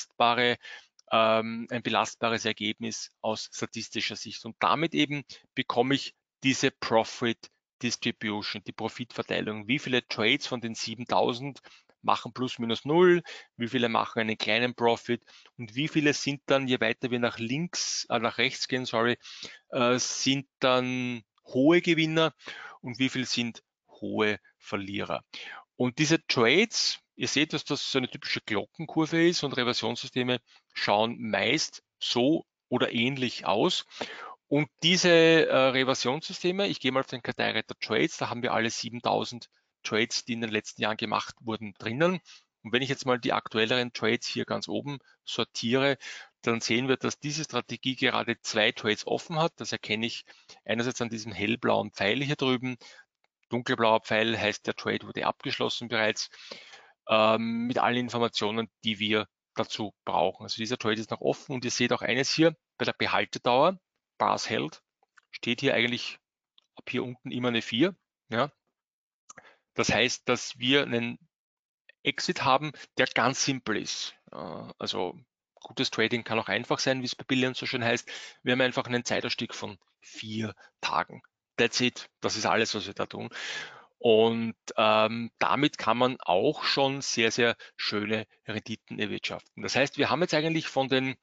ein belastbares Ergebnis aus statistischer Sicht. Und damit eben bekomme ich diese Profit Distribution, die Profitverteilung. Wie viele Trades von den 7.000 machen plus minus null, wie viele machen einen kleinen Profit und wie viele sind dann, je weiter wir nach rechts gehen, sind dann hohe Gewinner und wie viel sind hohe Verlierer. Und diese Trades, ihr seht, dass das so eine typische Glockenkurve ist und Reversionssysteme schauen meist so oder ähnlich aus. Und diese Reversionssysteme, ich gehe mal auf den Karteireiter Trades, da haben wir alle 7.000 Trades, die in den letzten Jahren gemacht wurden, drinnen. Und wenn ich jetzt mal die aktuelleren Trades hier ganz oben sortiere, dann sehen wir, dass diese Strategie gerade 2 Trades offen hat. Das erkenne ich einerseits an diesem hellblauen Pfeil hier drüben. Dunkelblauer Pfeil heißt, der Trade wurde abgeschlossen bereits, mit allen Informationen, die wir dazu brauchen. Also dieser Trade ist noch offen und ihr seht auch eines hier bei der Behaltedauer, Bars held, steht hier eigentlich ab hier unten immer eine 4. Ja. Das heißt, dass wir einen Exit haben, der ganz simpel ist. Also gutes Trading kann auch einfach sein, wie es bei Billion so schön heißt. Wir haben einfach einen Zeitausstieg von 4 Tagen. That's it. Das ist alles, was wir da tun. Und damit kann man auch schon sehr, sehr schöne Renditen erwirtschaften. Das heißt, wir haben jetzt eigentlich von den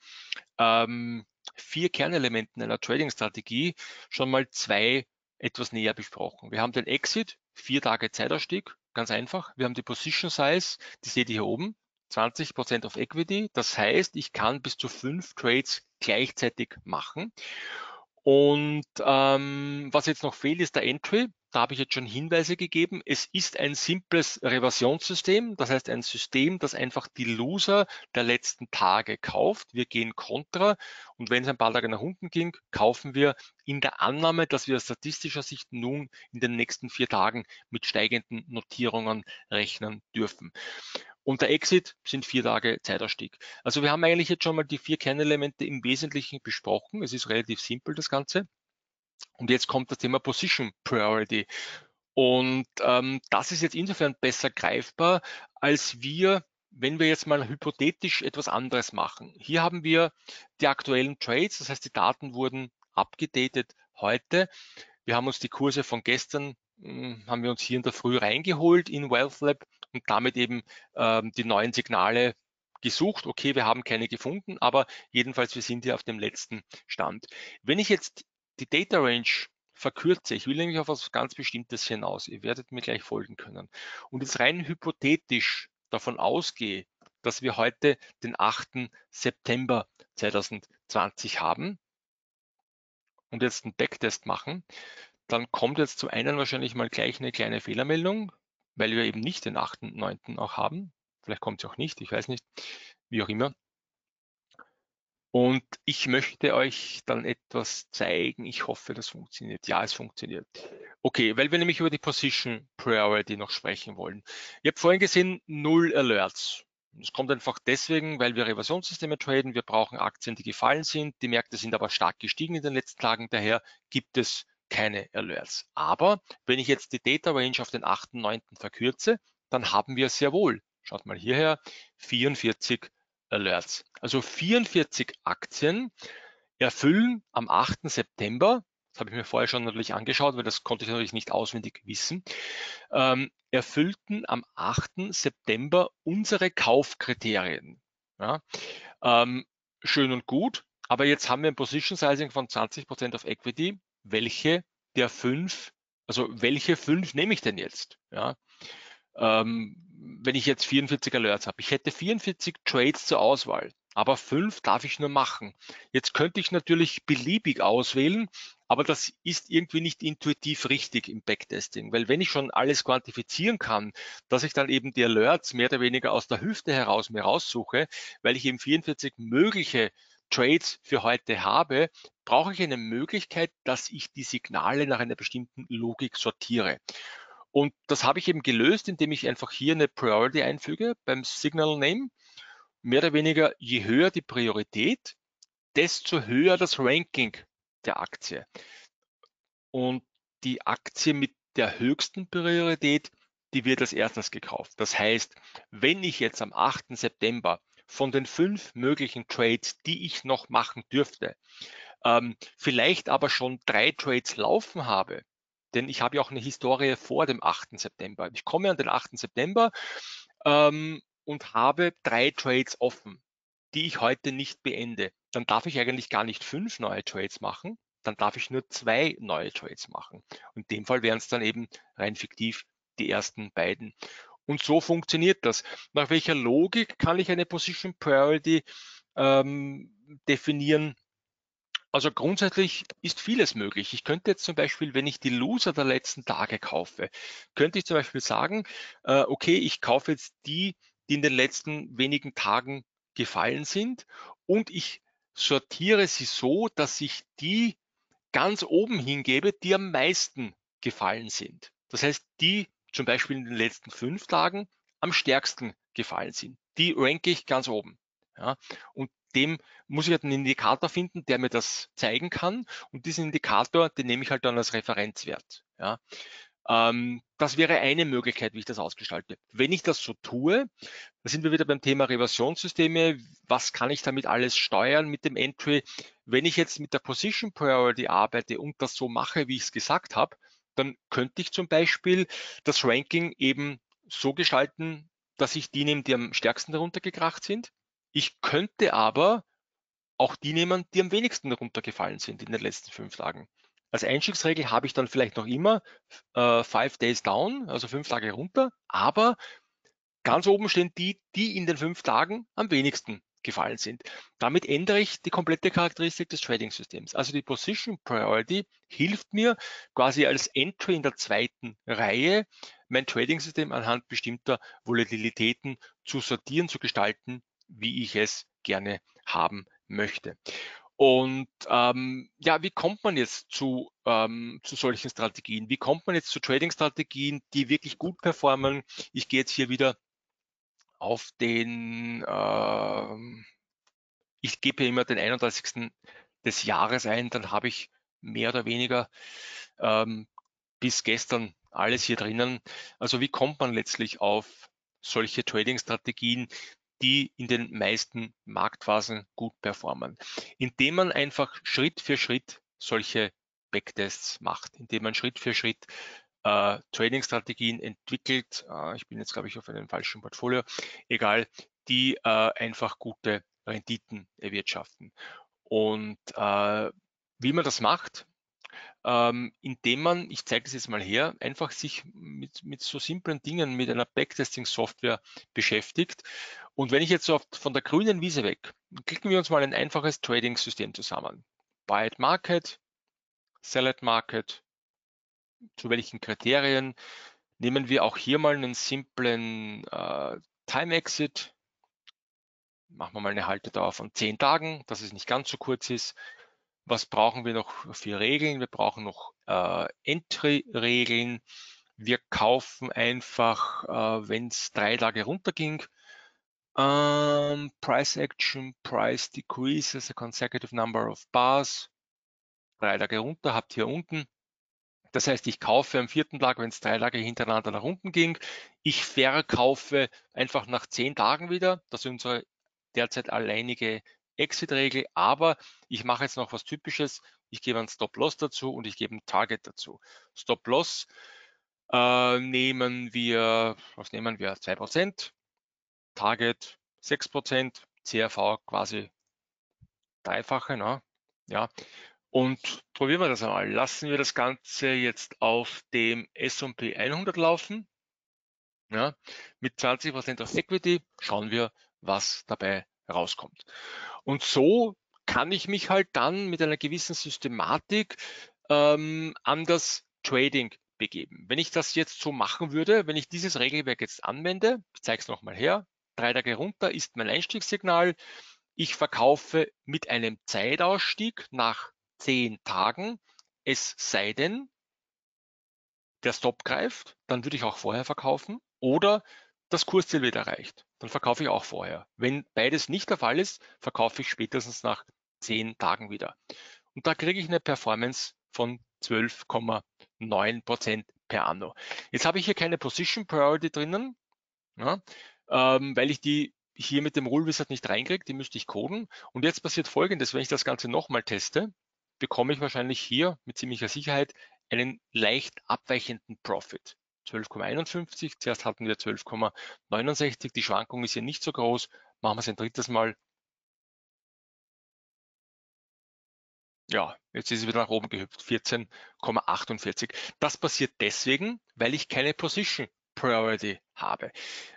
4 Kernelementen einer Trading-Strategie schon mal 2 etwas näher besprochen. Wir haben den Exit, 4 Tage Zeitausstieg, ganz einfach. Wir haben die Position Size, die seht ihr hier oben, 20% auf Equity. Das heißt, ich kann bis zu 5 Trades gleichzeitig machen. Und was jetzt noch fehlt, ist der Entry. Da habe ich jetzt schon Hinweise gegeben. Es ist ein simples Reversionssystem, das heißt ein System, das einfach die Loser der letzten Tage kauft. Wir gehen kontra und wenn es ein paar Tage nach unten ging, kaufen wir in der Annahme, dass wir aus statistischer Sicht nun in den nächsten 4 Tagen mit steigenden Notierungen rechnen dürfen. Und der Exit sind 4 Tage Zeitausstieg. Also wir haben eigentlich jetzt schon mal die 4 Kernelemente im Wesentlichen besprochen. Es ist relativ simpel, das Ganze. Und jetzt kommt das Thema Position Priority. Und das ist jetzt insofern besser greifbar, als wenn wir jetzt mal hypothetisch etwas anderes machen. Hier haben wir die aktuellen Trades, das heißt, die Daten wurden abgedatet heute. Wir haben uns die Kurse von gestern, haben wir uns hier in der Früh reingeholt in Wealth Lab und damit eben die neuen Signale gesucht. Okay, wir haben keine gefunden, aber jedenfalls, wir sind hier auf dem letzten Stand. Wenn ich jetzt die Data Range verkürze, ich will nämlich auf was ganz Bestimmtes hinaus, ihr werdet mir gleich folgen können, und jetzt rein hypothetisch davon ausgehe, dass wir heute den 8. September 2020 haben, und jetzt einen Backtest machen, dann kommt jetzt zum einen wahrscheinlich mal gleich eine kleine Fehlermeldung, weil wir eben nicht den 8.9. auch haben. Vielleicht kommt sie auch nicht, ich weiß nicht, wie auch immer. Und ich möchte euch dann etwas zeigen. Ich hoffe, das funktioniert. Ja, es funktioniert. Okay, weil wir nämlich über die Position Priority noch sprechen wollen. Ihr habt vorhin gesehen, 0 Alerts. Das kommt einfach deswegen, weil wir Reversionssysteme traden. Wir brauchen Aktien, die gefallen sind. Die Märkte sind aber stark gestiegen in den letzten Tagen. Daher gibt es keine Alerts. Aber wenn ich jetzt die Data Range auf den 8.9. verkürze, dann haben wir sehr wohl, schaut mal hierher, 44 Alerts. Also 44 Aktien erfüllen am 8. September, das habe ich mir vorher schon natürlich angeschaut, weil das konnte ich natürlich nicht auswendig wissen, erfüllten am 8. September unsere Kaufkriterien. Ja, schön und gut, aber jetzt haben wir ein Position Sizing von 20% auf Equity. Welche der 5, also welche 5 nehme ich denn jetzt? Ja, wenn ich jetzt 44 Alerts habe. Ich hätte 44 Trades zur Auswahl, aber 5 darf ich nur machen. Jetzt könnte ich natürlich beliebig auswählen, aber das ist irgendwie nicht intuitiv richtig im Backtesting, weil wenn ich schon alles quantifizieren kann, dass ich dann eben die Alerts mehr oder weniger aus der Hüfte heraus mir raussuche, weil ich eben 44 mögliche Trades für heute habe, brauche ich eine Möglichkeit, dass ich die Signale nach einer bestimmten Logik sortiere. Und das habe ich eben gelöst, indem ich einfach hier eine Priority einfüge beim Signal Name. Mehr oder weniger, je höher die Priorität, desto höher das Ranking der Aktie. Und die Aktie mit der höchsten Priorität, die wird als erstes gekauft. Das heißt, wenn ich jetzt am 8. September von den 5 möglichen Trades, die ich noch machen dürfte, vielleicht aber schon 3 Trades laufen habe, denn ich habe ja auch eine Historie vor dem 8. September. Ich komme an den 8. September und habe 3 Trades offen, die ich heute nicht beende. Dann darf ich eigentlich gar nicht 5 neue Trades machen, dann darf ich nur 2 neue Trades machen. Und in dem Fall wären es dann eben rein fiktiv die ersten beiden. Und so funktioniert das. Nach welcher Logik kann ich eine Position Priority definieren? Also grundsätzlich ist vieles möglich. Ich könnte jetzt zum Beispiel, wenn ich die Loser der letzten Tage kaufe, könnte ich zum Beispiel sagen, okay, ich kaufe jetzt die, die in den letzten wenigen Tagen gefallen sind und ich sortiere sie so, dass ich die ganz oben hingebe, die am meisten gefallen sind. Das heißt, die zum Beispiel in den letzten 5 Tagen am stärksten gefallen sind. Die ranke ich ganz oben. Ja, und dem muss ich halt einen Indikator finden, der mir das zeigen kann. Und diesen Indikator, den nehme ich halt dann als Referenzwert. Ja, das wäre eine Möglichkeit, wie ich das ausgestalte. Wenn ich das so tue, da sind wir wieder beim Thema Reversionssysteme. Was kann ich damit alles steuern mit dem Entry? Wenn ich jetzt mit der Position Priority arbeite und das so mache, wie ich es gesagt habe, dann könnte ich zum Beispiel das Ranking eben so gestalten, dass ich die nehme, die am stärksten darunter gekracht sind. Ich könnte aber auch die nehmen, die am wenigsten runtergefallen sind in den letzten 5 Tagen. Als Einstiegsregel habe ich dann vielleicht noch immer 5 Days down, also 5 Tage runter, aber ganz oben stehen die, die in den 5 Tagen am wenigsten gefallen sind. Damit ändere ich die komplette Charakteristik des Trading-Systems. Also die Position Priority hilft mir quasi als Entry in der zweiten Reihe, mein Trading-System anhand bestimmter Volatilitäten zu sortieren, zu gestalten, wie ich es gerne haben möchte. Und ja, wie kommt man jetzt zu solchen Strategien? Wie kommt man jetzt zu Trading-Strategien, die wirklich gut performen? Ich gehe jetzt hier wieder auf den, ich gebe hier immer den 31. des Jahres ein, dann habe ich mehr oder weniger ähm, bis gestern alles hier drinnen. Also wie kommt man letztlich auf solche Trading-Strategien, die in den meisten Marktphasen gut performen? Indem man einfach Schritt für Schritt solche Backtests macht, indem man Schritt für Schritt Trading-Strategien entwickelt. Ich bin jetzt, glaube ich, auf einem falschen Portfolio. Egal, die einfach gute Renditen erwirtschaften. Und wie man das macht, indem man, ich zeige das jetzt mal her, einfach sich mit so simplen Dingen, mit einer Backtesting-Software beschäftigt. Und wenn ich jetzt so von der grünen Wiese weg, klicken wir uns mal ein einfaches Trading-System zusammen. Buy at Market, Select Market, zu welchen Kriterien. Nehmen wir auch hier mal einen simplen Time Exit. Machen wir mal eine Haltedauer von 10 Tagen, dass es nicht ganz so kurz ist. Was brauchen wir noch für Regeln? Wir brauchen noch Entry-Regeln. Wir kaufen einfach, wenn es 3 Tage runterging, Price Action, Price Decreases a consecutive number of bars. 3 Tage runter, habt ihr unten. Das heißt, ich kaufe am 4. Tag, wenn es 3 Tage hintereinander nach unten ging. Ich verkaufe einfach nach 10 Tagen wieder. Das ist unsere derzeit alleinige Exit-Regel. Aber ich mache jetzt noch was Typisches. Ich gebe einen Stop-Loss dazu und ich gebe ein Target dazu. Stop-Loss nehmen wir, was nehmen wir? 2%, Target 6%, CRV quasi dreifache. Ne? Ja. Und probieren wir das einmal. Lassen wir das Ganze jetzt auf dem S&P 100 laufen. Ja, mit 20% auf Equity schauen wir, was dabei rauskommt. Und so kann ich mich halt dann mit einer gewissen Systematik an das Trading begeben. Wenn ich das jetzt so machen würde, wenn ich dieses Regelwerk jetzt anwende, ich zeige es nochmal her, 3 Tage runter ist mein Einstiegssignal. Ich verkaufe mit einem Zeitausstieg nach 10 Tagen, es sei denn, der Stop greift, dann würde ich auch vorher verkaufen oder das Kursziel wird erreicht, dann verkaufe ich auch vorher. Wenn beides nicht der Fall ist, verkaufe ich spätestens nach 10 Tagen wieder. Und da kriege ich eine Performance von 12,9% per anno. Jetzt habe ich hier keine Position Priority drinnen, ja, weil ich die hier mit dem Rule Wizard nicht reinkriege, die müsste ich coden. Und jetzt passiert Folgendes, wenn ich das Ganze nochmal teste, bekomme ich wahrscheinlich hier mit ziemlicher Sicherheit einen leicht abweichenden Profit. 12,51, zuerst hatten wir 12,69, die Schwankung ist hier nicht so groß. Machen wir es ein drittes Mal. Ja, jetzt ist es wieder nach oben gehüpft, 14,48. Das passiert deswegen, weil ich keine Position Priority habe.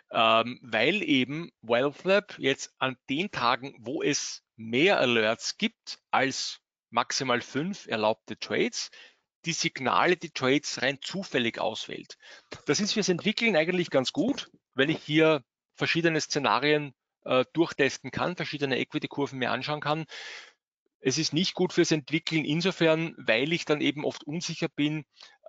Weil eben Wealth Lab jetzt an den Tagen, wo es mehr Alerts gibt als maximal 5 erlaubte Trades, die Signale, die Trades rein zufällig auswählt. Das ist fürs Entwickeln eigentlich ganz gut, wenn ich hier verschiedene Szenarien durchtesten kann, verschiedene Equity-Kurven mir anschauen kann. Es ist nicht gut fürs Entwickeln insofern, weil ich dann eben oft unsicher bin,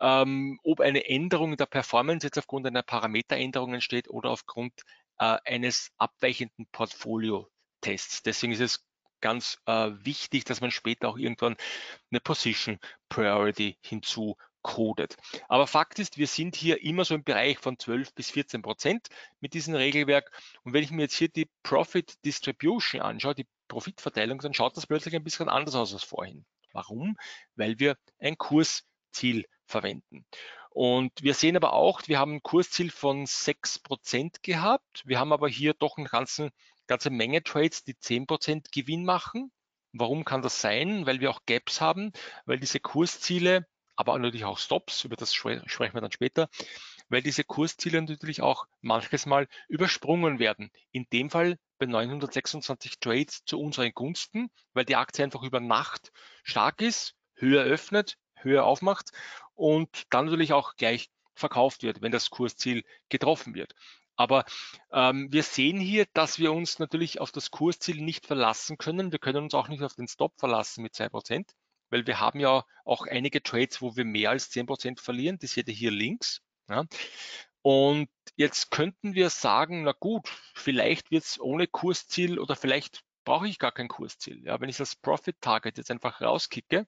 ob eine Änderung in der Performance jetzt aufgrund einer Parameteränderung entsteht oder aufgrund eines abweichenden Portfolio-Tests. Deswegen ist es ganz wichtig, dass man später auch irgendwann eine Position Priority hinzucodet. Aber Fakt ist, wir sind hier immer so im Bereich von 12 bis 14% mit diesem Regelwerk. Und wenn ich mir jetzt hier die Profit Distribution anschaue, die Profitverteilung, dann schaut das plötzlich ein bisschen anders aus als vorhin. Warum? Weil wir ein Kursziel verwenden. Und wir sehen aber auch, wir haben ein Kursziel von 6% gehabt. Wir haben aber hier doch eine ganze Menge Trades, die 10% Gewinn machen. Warum kann das sein? Weil wir auch Gaps haben, weil diese Kursziele, aber natürlich auch Stops, über das sprechen wir dann später, weil diese Kursziele natürlich auch manches Mal übersprungen werden. In dem Fall bei 926 Trades zu unseren Gunsten, weil die Aktie einfach über Nacht stark ist, höher öffnet, höher aufmacht und dann natürlich auch gleich verkauft wird, wenn das Kursziel getroffen wird. Aber wir sehen hier, dass wir uns natürlich auf das Kursziel nicht verlassen können. Wir können uns auch nicht auf den Stop verlassen mit 2%, weil wir haben ja auch einige Trades, wo wir mehr als 10% verlieren. Das seht ihr hier links. Ja. Und jetzt könnten wir sagen, na gut, vielleicht wird es ohne Kursziel oder vielleicht brauche ich gar kein Kursziel. Ja, wenn ich das Profit Target jetzt einfach rauskicke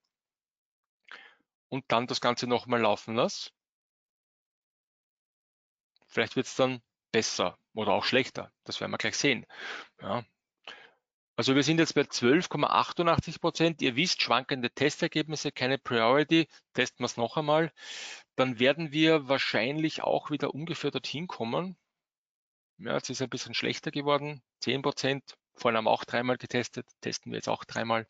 und dann das Ganze nochmal laufen lasse, vielleicht wird es dann besser oder auch schlechter. Das werden wir gleich sehen. Ja. Also wir sind jetzt bei 12,88%. Ihr wisst, schwankende Testergebnisse, keine Priority. Testen wir es noch einmal. Dann werden wir wahrscheinlich auch wieder ungefähr dorthin kommen. Ja, jetzt ist es ein bisschen schlechter geworden. 10%. Vorhin haben wir auch 3-mal getestet. Testen wir jetzt auch 3-mal.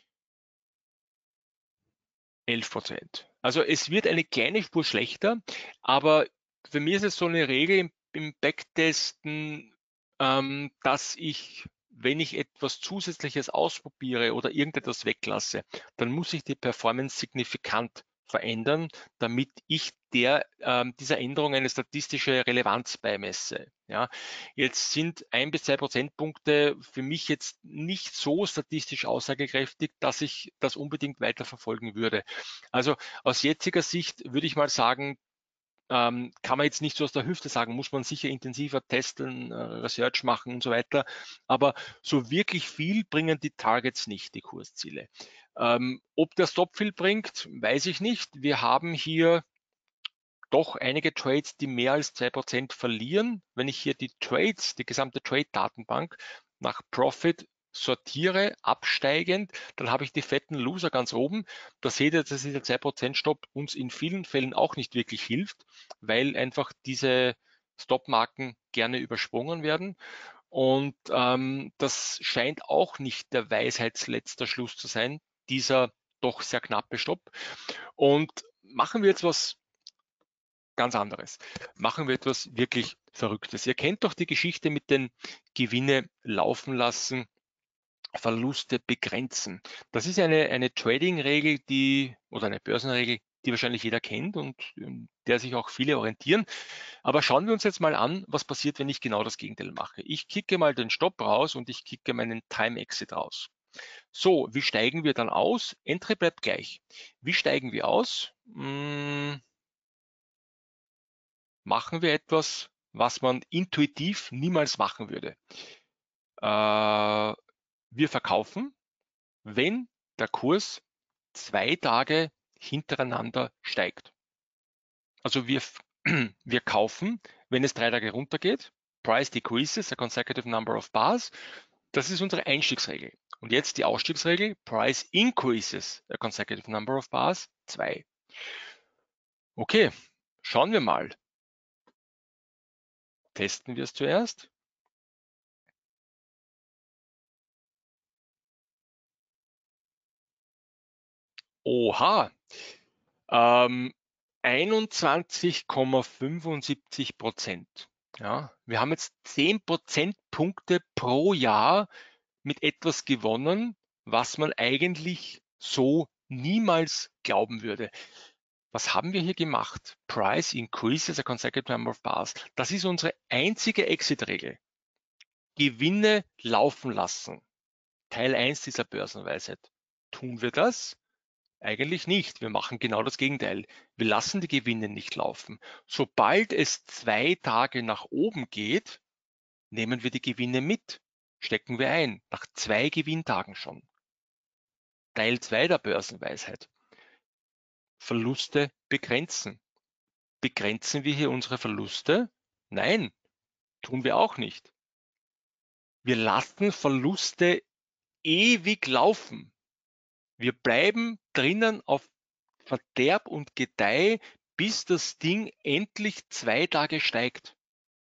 11%. Also es wird eine kleine Spur schlechter, aber für mich ist es so eine Regel im Backtesten, dass ich, wenn ich etwas Zusätzliches ausprobiere oder irgendetwas weglasse, dann muss sich die Performance signifikant verändern, damit ich dieser Änderung eine statistische Relevanz beimesse. Ja, jetzt sind 1 bis 2 Prozentpunkte für mich jetzt nicht so statistisch aussagekräftig, dass ich das unbedingt weiter verfolgen würde. Also aus jetziger Sicht würde ich mal sagen, kann man jetzt nicht so aus der Hüfte sagen, muss man sicher intensiver testen, Research machen und so weiter. Aber so wirklich viel bringen die Targets nicht, die Kursziele. Ob der Stop viel bringt, weiß ich nicht. Wir haben hier doch einige Trades, die mehr als 2% verlieren. Wenn ich hier die Trades, die gesamte Trade-Datenbank nach Profit sortiere, absteigend, dann habe ich die fetten Loser ganz oben. Da seht ihr, dass dieser 2% Stopp uns in vielen Fällen auch nicht wirklich hilft, weil einfach diese Stop-Marken gerne übersprungen werden. Und das scheint auch nicht der Weisheitsletzter Schluss zu sein, dieser doch sehr knappe Stopp. Und machen wir jetzt was ganz anderes. Machen wir etwas wirklich Verrücktes. Ihr kennt doch die Geschichte mit den Gewinne laufen lassen, Verluste begrenzen. Das ist eine Trading-Regel, oder eine Börsenregel, die wahrscheinlich jeder kennt und der sich auch viele orientieren. Aber schauen wir uns jetzt mal an, was passiert, wenn ich genau das Gegenteil mache. Ich kicke mal den Stopp raus und ich kicke meinen Time-Exit raus. So, wie steigen wir dann aus? Entry bleibt gleich. Wie steigen wir aus? Machen wir etwas, was man intuitiv niemals machen würde. Wir verkaufen, wenn der Kurs 2 Tage hintereinander steigt. Also wir kaufen, wenn es 3 Tage runtergeht. Price decreases a consecutive number of bars. Das ist unsere Einstiegsregel. Und jetzt die Ausstiegsregel. Price increases a consecutive number of bars. 2. Okay, schauen wir mal. Testen wir es zuerst. Oha, 21,75%. Ja, wir haben jetzt 10 Prozentpunkte pro Jahr mit etwas gewonnen, was man eigentlich so niemals glauben würde. Was haben wir hier gemacht? Price increases a consecutive number of bars. Das ist unsere einzige Exit-Regel. Gewinne laufen lassen. Teil 1 dieser Börsenweisheit. Tun wir das? Eigentlich nicht. Wir machen genau das Gegenteil. Wir lassen die Gewinne nicht laufen. Sobald es 2 Tage nach oben geht, nehmen wir die Gewinne mit, stecken wir ein, nach 2 Gewinntagen schon. Teil 2 der Börsenweisheit. Verluste begrenzen. Begrenzen wir hier unsere Verluste? Nein, tun wir auch nicht. Wir lassen Verluste ewig laufen. Wir bleiben drinnen auf Verderb und Gedeih, bis das Ding endlich 2 Tage steigt.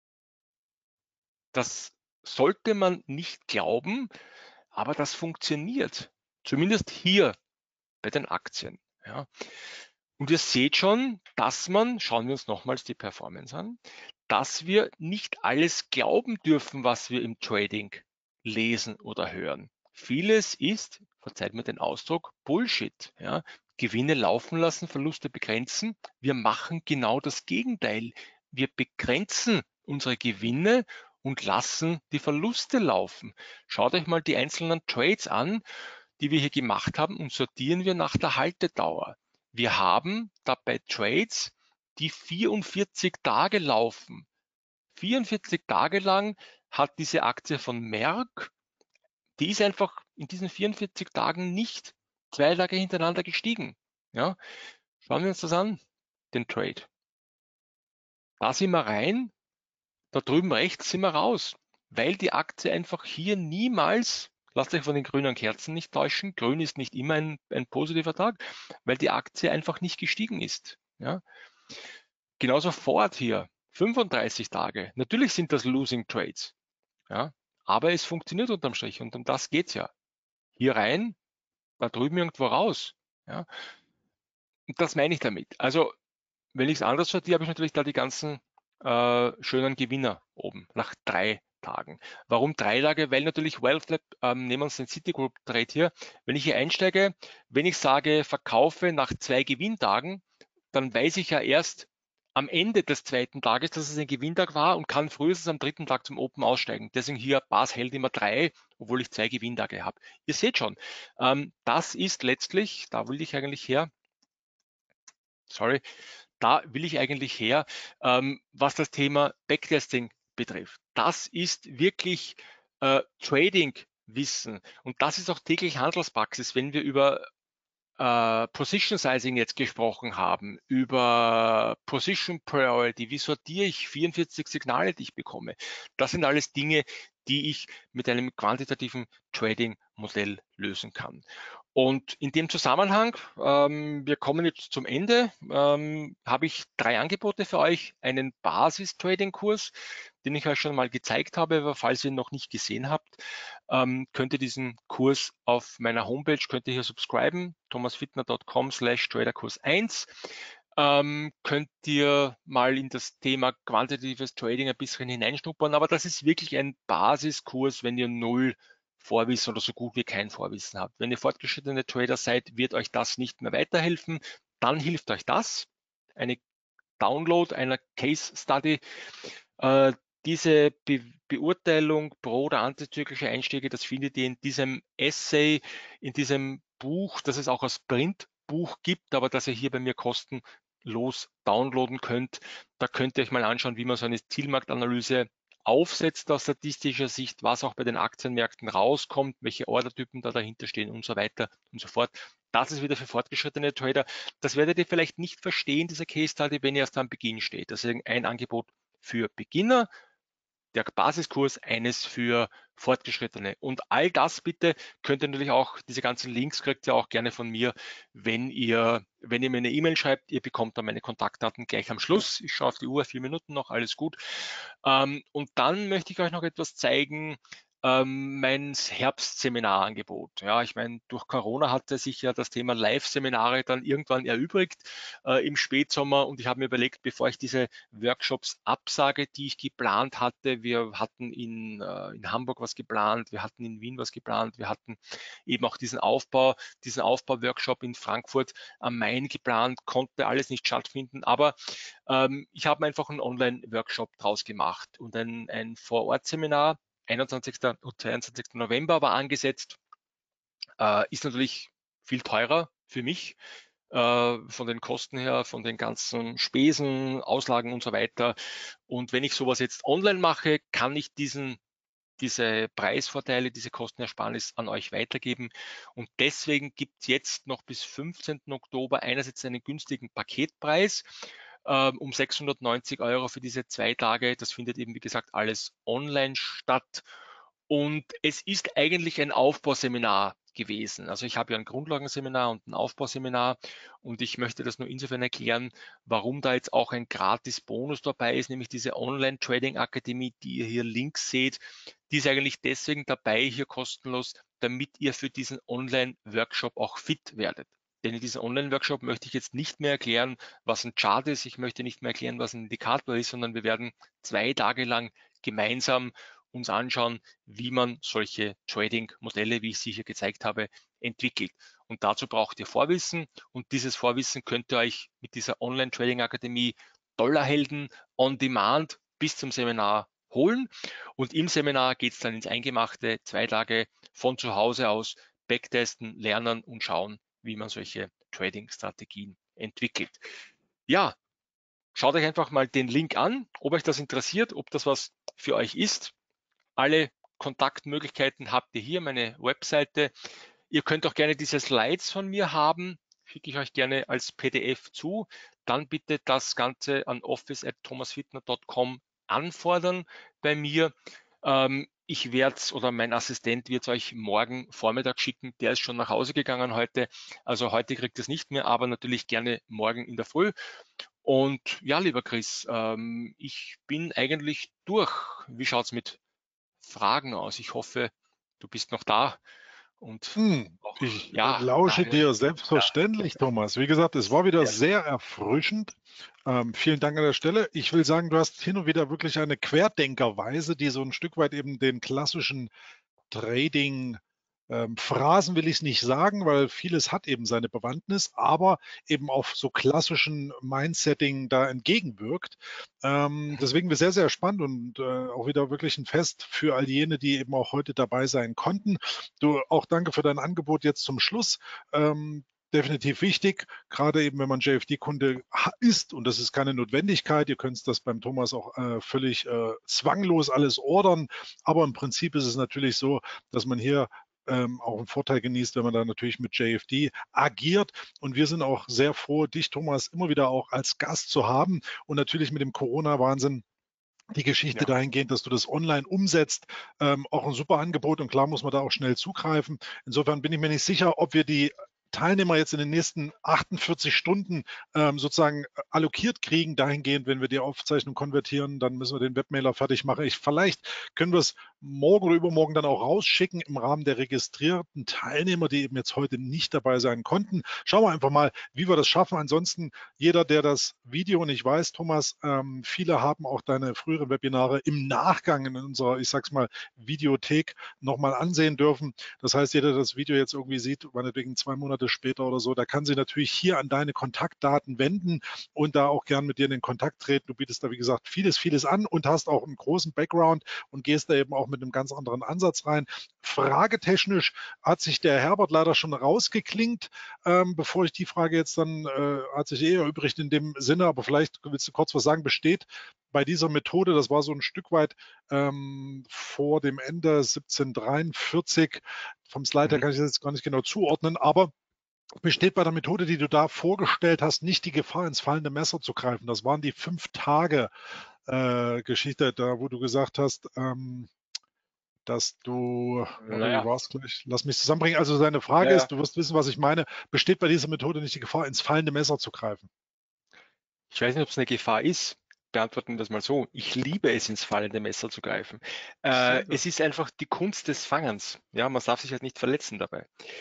Das sollte man nicht glauben, aber das funktioniert. Zumindest hier bei den Aktien. Ja. Und ihr seht schon, dass schauen wir uns nochmals die Performance an, dass wir nicht alles glauben dürfen, was wir im Trading lesen oder hören. Vieles ist, verzeiht mir den Ausdruck, Bullshit. Ja. Gewinne laufen lassen, Verluste begrenzen. Wir machen genau das Gegenteil. Wir begrenzen unsere Gewinne und lassen die Verluste laufen. Schaut euch mal die einzelnen Trades an, die wir hier gemacht haben, und sortieren wir nach der Haltedauer. Wir haben dabei Trades, die 44 Tage laufen. 44 Tage lang hat diese Aktie von Merck, die ist einfach in diesen 44 Tagen nicht 2 Tage hintereinander gestiegen. Ja, schauen wir uns das an, den Trade. Da sind wir rein, da drüben rechts sind wir raus, weil die Aktie einfach hier niemals, lasst euch von den grünen Kerzen nicht täuschen, grün ist nicht immer ein positiver Tag, weil die Aktie einfach nicht gestiegen ist. Ja. Genauso Ford hier, 35 Tage. Natürlich sind das Losing Trades, ja, aber es funktioniert unterm Strich und um das geht's ja. Hier rein, da drüben irgendwo raus. Ja. Und das meine ich damit. Also, wenn ich es anders sortiere, habe ich natürlich da die ganzen schönen Gewinner oben nach 3 Tagen. Warum 3 Tage? Weil natürlich WealthLab, nehmen wir uns den Citigroup Trade hier, wenn ich hier einsteige, wenn ich sage, verkaufe nach 2 Gewinntagen, dann weiß ich ja erst am Ende des 2. Tages, dass es ein Gewinntag war und kann frühestens am 3. Tag zum Open aussteigen. Deswegen hier Bas hält immer 3, obwohl ich 2 Gewinntage habe. Ihr seht schon, das ist letztlich, da will ich eigentlich her, was das Thema Backtesting betrifft. Das ist wirklich Trading-Wissen und das ist auch täglich Handelspraxis, wenn wir über Position Sizing jetzt gesprochen haben, über Position Priority, wie sortiere ich 44 Signale, die ich bekomme. Das sind alles Dinge, die ich mit einem quantitativen Trading-Modell lösen kann. Und in dem Zusammenhang, wir kommen jetzt zum Ende, habe ich 3 Angebote für euch. Einen Basis-Trading-Kurs, den ich euch schon mal gezeigt habe, aber falls ihr ihn noch nicht gesehen habt, könnt ihr diesen Kurs auf meiner Homepage, könnt ihr hier subscriben, thomasfitner.com/traderkurs 1. Könnt ihr mal in das Thema quantitatives Trading ein bisschen hineinschnuppern, aber das ist wirklich ein Basiskurs, wenn ihr null Vorwissen oder so gut wie kein Vorwissen habt. Wenn ihr fortgeschrittene Trader seid, wird euch das nicht mehr weiterhelfen. Dann hilft euch das, eine Download einer Case Study. Diese Beurteilung pro oder antizyklische Einstiege, das findet ihr in diesem Essay, in diesem Buch, das es auch als Printbuch gibt, aber das ihr hier bei mir kostenlos downloaden könnt. Da könnt ihr euch mal anschauen, wie man so eine Zielmarktanalyse aufsetzt aus statistischer Sicht, was auch bei den Aktienmärkten rauskommt, welche Ordertypen da dahinter stehen und so weiter und so fort. Das ist wieder für fortgeschrittene Trader. Das werdet ihr vielleicht nicht verstehen, diese Case Study, wenn ihr erst am Beginn steht. Deswegen ein Angebot für Beginner, der Basiskurs, eines für Fortgeschrittene. Und all das bitte könnt ihr natürlich auch, diese ganzen Links kriegt ihr auch gerne von mir, wenn ihr mir eine E-Mail schreibt. Ihr bekommt dann meine Kontaktdaten gleich am Schluss. Ich schaue auf die Uhr, 4 Minuten noch, alles gut. Und dann möchte ich euch noch etwas zeigen, mein Herbstseminarangebot. Ja, ich meine, durch Corona hatte sich ja das Thema Live-Seminare dann irgendwann erübrigt im Spätsommer und ich habe mir überlegt, bevor ich diese Workshops absage, die ich geplant hatte, wir hatten in Hamburg was geplant, wir hatten in Wien was geplant, wir hatten eben auch diesen Aufbau-Workshop in Frankfurt am Main geplant, konnte alles nicht stattfinden, aber ich habe einfach einen Online-Workshop draus gemacht und ein Vor-Ort-Seminar, 21. und 22. November war angesetzt, ist natürlich viel teurer für mich, von den Kosten her, von den ganzen Spesen, Auslagen und so weiter. Und wenn ich sowas jetzt online mache, kann ich diese Preisvorteile, diese Kostenersparnis an euch weitergeben. Und deswegen gibt es jetzt noch bis 15. Oktober einerseits einen günstigen Paketpreis um 690 € für diese 2 Tage. Das findet eben, wie gesagt, alles online statt. Und es ist eigentlich ein Aufbauseminar gewesen. Also ich habe ja ein Grundlagenseminar und ein Aufbauseminar und ich möchte das nur insofern erklären, warum da jetzt auch ein gratis Bonus dabei ist, nämlich diese Online-Trading-Akademie, die ihr hier links seht. Die ist eigentlich deswegen dabei, hier kostenlos, damit ihr für diesen Online-Workshop auch fit werdet. Denn in diesem Online-Workshop möchte ich jetzt nicht mehr erklären, was ein Chart ist. Ich möchte nicht mehr erklären, was ein Indikator ist, sondern wir werden 2 Tage lang gemeinsam uns anschauen, wie man solche Trading-Modelle, wie ich sie hier gezeigt habe, entwickelt. Und dazu braucht ihr Vorwissen und dieses Vorwissen könnt ihr euch mit dieser Online-Trading-Akademie Dollarhelden on Demand bis zum Seminar holen. Und im Seminar geht es dann ins Eingemachte, 2 Tage von zu Hause aus backtesten, lernen und schauen, wie man solche Trading-Strategien entwickelt. Ja, schaut euch einfach mal den Link an, ob euch das interessiert, ob das was für euch ist. Alle Kontaktmöglichkeiten habt ihr hier, meine Webseite. Ihr könnt auch gerne diese Slides von mir haben, schicke ich euch gerne als PDF zu. Dann bitte das Ganze an office@thomasfitner.com anfordern bei mir. Ich werde es oder mein Assistent wird es euch morgen Vormittag schicken. Der ist schon nach Hause gegangen heute. Also heute kriegt es nicht mehr, aber natürlich gerne morgen in der Früh. Und ja, lieber Chris, ich bin eigentlich durch. Wie schaut es mit Fragen aus? Ich hoffe, du bist noch da Und auch, Ich ja, lausche daher, dir ja, selbstverständlich, Thomas. Wie gesagt, es war wieder sehr schön. sehr erfrischend. Vielen Dank an der Stelle. Ich will sagen, du hast hin und wieder wirklich eine Querdenkerweise, die so ein Stück weit eben den klassischen Trading, Phrasen will ich es nicht sagen, weil vieles hat eben seine Bewandtnis, aber eben auf so klassischen Mindsetting da entgegenwirkt. Deswegen sehr, sehr spannend und auch wieder wirklich ein Fest für all jene, die eben auch heute dabei sein konnten. Du, auch danke für dein Angebot jetzt zum Schluss. Definitiv wichtig, gerade eben, wenn man JFD-Kunde ist und das ist keine Notwendigkeit. Ihr könnt das beim Thomas auch völlig zwanglos alles ordern, aber im Prinzip ist es natürlich so, dass man hier auch einen Vorteil genießt, wenn man da natürlich mit JFD agiert. Und wir sind auch sehr froh, dich, Thomas, immer wieder auch als Gast zu haben. Und natürlich mit dem Corona-Wahnsinn die Geschichte Ja. dahingehend, dass du das online umsetzt, auch ein super Angebot und klar muss man da auch schnell zugreifen. Insofern bin ich mir nicht sicher, ob wir die Teilnehmer jetzt in den nächsten 48 Stunden sozusagen allokiert kriegen, dahingehend, wenn wir die Aufzeichnung konvertieren, dann müssen wir den Webmailer fertig machen. Vielleicht können wir es morgen oder übermorgen dann auch rausschicken im Rahmen der registrierten Teilnehmer, die eben jetzt heute nicht dabei sein konnten. Schauen wir einfach mal, wie wir das schaffen. Ansonsten jeder, der das Video, und ich weiß, Thomas, viele haben auch deine früheren Webinare im Nachgang in unserer, ich sag's mal, Videothek nochmal ansehen dürfen. Das heißt, jeder, der das Video jetzt irgendwie sieht, meinetwegen 2 Monate später oder so, da kann sich natürlich hier an deine Kontaktdaten wenden und da auch gern mit dir in den Kontakt treten. Du bietest da, wie gesagt, vieles, vieles an und hast auch einen großen Background und gehst da eben auch mit einem ganz anderen Ansatz rein. Fragetechnisch hat sich der Herbert leider schon rausgeklingt. Bevor ich die Frage jetzt dann, hat sich erübrigt in dem Sinne, aber vielleicht willst du kurz was sagen, besteht bei dieser Methode, das war so ein Stück weit vor dem Ende 1743, vom Slide her Mhm. kann ich das jetzt gar nicht genau zuordnen, aber besteht bei der Methode, die du da vorgestellt hast, nicht die Gefahr, ins fallende Messer zu greifen. Das waren die 5 Tage Geschichte, da wo du gesagt hast, dass du, warte, wie Naja, war es gleich? Lass mich zusammenbringen. Also deine ja, Frage ja. ist, du wirst wissen, was ich meine, besteht bei dieser Methode nicht die Gefahr, ins fallende Messer zu greifen? Ich weiß nicht, ob es eine Gefahr ist. Beantworten wir das mal so. Ich liebe es, ins fallende Messer zu greifen. Sehr gut. Es ist einfach die Kunst des Fangens. Ja, man darf sich halt nicht verletzen dabei.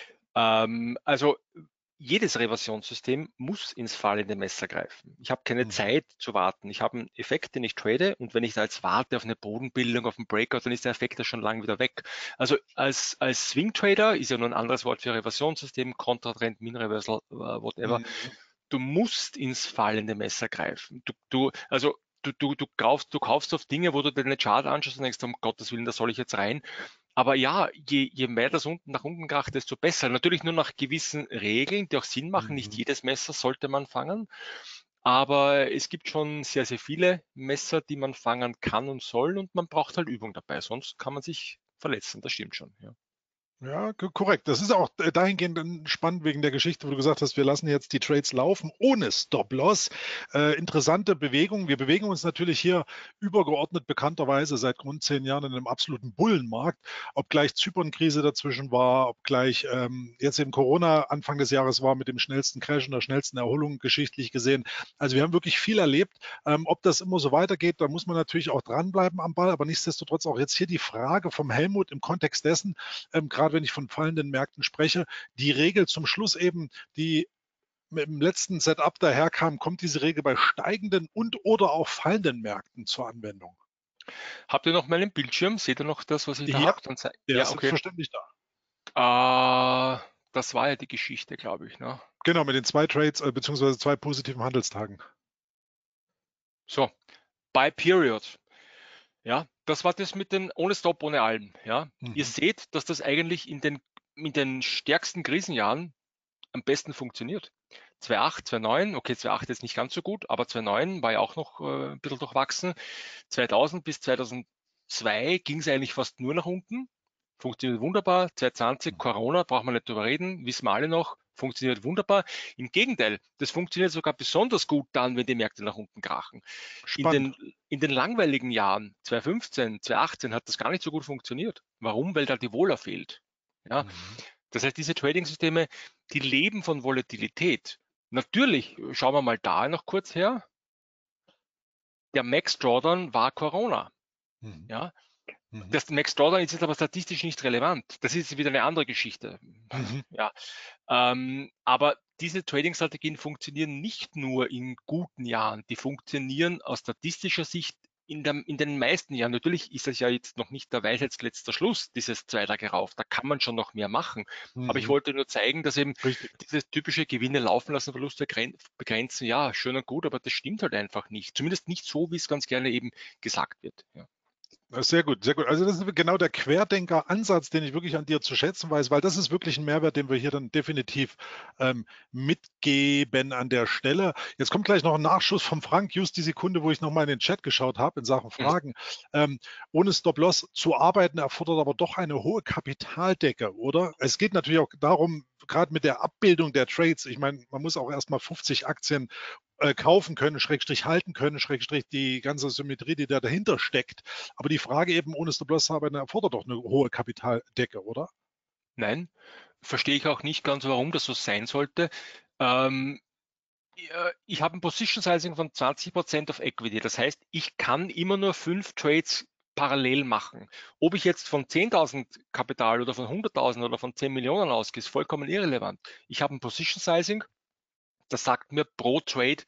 Also jedes Reversionssystem muss ins fallende Messer greifen. Ich habe keine Mhm. Zeit zu warten. Ich habe einen Effekt, den ich trade, und wenn ich da jetzt warte auf eine Bodenbildung, auf einen Breakout, dann ist der Effekt ja schon lange wieder weg. Also als Swing Trader ist ja nur ein anderes Wort für Reversionssystem, Kontratrend, Min Reversal, whatever. Mhm. Du musst ins fallende Messer greifen. Du kaufst auf Dinge, wo du dir eine Chart anschaust und denkst, um Gottes Willen, da soll ich jetzt rein. Aber ja, je mehr das unten nach unten kracht, desto besser. Natürlich nur nach gewissen Regeln, die auch Sinn machen. Nicht Mhm. jedes Messer sollte man fangen. Aber es gibt schon sehr, sehr viele Messer, die man fangen kann und soll, und man braucht halt Übung dabei. Sonst kann man sich verletzen. Das stimmt schon. Ja. Ja, korrekt. Das ist auch dahingehend dann spannend wegen der Geschichte, wo du gesagt hast, wir lassen jetzt die Trades laufen ohne Stop-Loss. Interessante Bewegung. Wir bewegen uns natürlich hier übergeordnet bekannterweise seit rund 10 Jahren in einem absoluten Bullenmarkt. Ob gleich Zypern-Krise dazwischen war, ob gleich jetzt eben Corona Anfang des Jahres war mit dem schnellsten Crash und der schnellsten Erholung geschichtlich gesehen. Also wir haben wirklich viel erlebt. Ob das immer so weitergeht, da muss man natürlich auch dranbleiben am Ball. Aber nichtsdestotrotz auch jetzt hier die Frage vom Helmut im Kontext dessen, gerade wenn ich von fallenden Märkten spreche, die Regel zum Schluss eben, die mit dem letzten Setup daherkam, kommt diese Regel bei steigenden und oder auch fallenden Märkten zur Anwendung? Habt ihr noch meinen Bildschirm? Seht ihr noch das, was ich da Ja, habe? der ist Ja, okay. selbstverständlich da. Das war ja die Geschichte, glaube ich. Ne? Genau, mit den 2 Trades, beziehungsweise 2 positiven Handelstagen. So, Buy Period. Ja, das war das mit den ohne Stop, ohne allem. Ja, ihr Mhm. seht, dass das eigentlich in den stärksten Krisenjahren am besten funktioniert. 2008, 2009, okay, 2008 jetzt nicht ganz so gut, aber 2009 war ja auch noch ein bisschen durchwachsen. 2000 bis 2002 ging es eigentlich fast nur nach unten. Funktioniert wunderbar. 2020, Corona, braucht man nicht drüber reden, wissen wir alle noch, funktioniert wunderbar. Im Gegenteil, das funktioniert sogar besonders gut dann, wenn die Märkte nach unten krachen. In Spannend. den, in den langweiligen Jahren, 2015, 2018, hat das gar nicht so gut funktioniert. Warum? Weil da die Wohler fehlt. Ja, Mhm. das heißt, diese Trading-Systeme, die leben von Volatilität. Natürlich, schauen wir mal da noch kurz her. Der Max Drawdown war Corona. Mhm. Ja, Mhm. Das Max Drawdown ist jetzt aber statistisch nicht relevant. Das ist wieder eine andere Geschichte. Mhm. Ja, aber diese Trading-Strategien funktionieren nicht nur in guten Jahren, die funktionieren aus statistischer Sicht in den meisten Jahren. Natürlich ist das ja jetzt noch nicht der Weisheitsletzter Schluss, dieses 2 Tage rauf. Da kann man schon noch mehr machen. Aber ich Mhm. wollte nur zeigen, dass eben Richtig. dieses typische Gewinne laufen lassen, Verluste begrenzen, ja, schön und gut, aber das stimmt halt einfach nicht. Zumindest nicht so, wie es ganz gerne eben gesagt wird. Ja. Sehr gut, sehr gut. Also das ist genau der Querdenker-Ansatz, den ich wirklich an dir zu schätzen weiß, weil das ist wirklich ein Mehrwert, den wir hier dann definitiv mitgeben an der Stelle. Jetzt kommt gleich noch ein Nachschuss vom Frank, just die Sekunde, wo ich nochmal in den Chat geschaut habe in Sachen Mhm. Fragen. Ohne Stop-Loss zu arbeiten erfordert aber doch eine hohe Kapitaldecke, oder? Es geht natürlich auch darum, gerade mit der Abbildung der Trades, ich meine, man muss auch erstmal 50 Aktien kaufen können, Schrägstrich halten können, Schrägstrich die ganze Symmetrie, die da dahinter steckt. Aber die Frage eben, ohne Stop-Loss haben, erfordert doch eine hohe Kapitaldecke, oder? Nein, verstehe ich auch nicht ganz, warum das so sein sollte. Ähm, ich habe ein Position Sizing von 20% auf Equity. Das heißt, ich kann immer nur 5 Trades parallel machen. Ob ich jetzt von 10.000 Kapital oder von 100.000 oder von 10 Millionen ausgehe, ist vollkommen irrelevant. Ich habe ein Position Sizing, das sagt mir pro Trade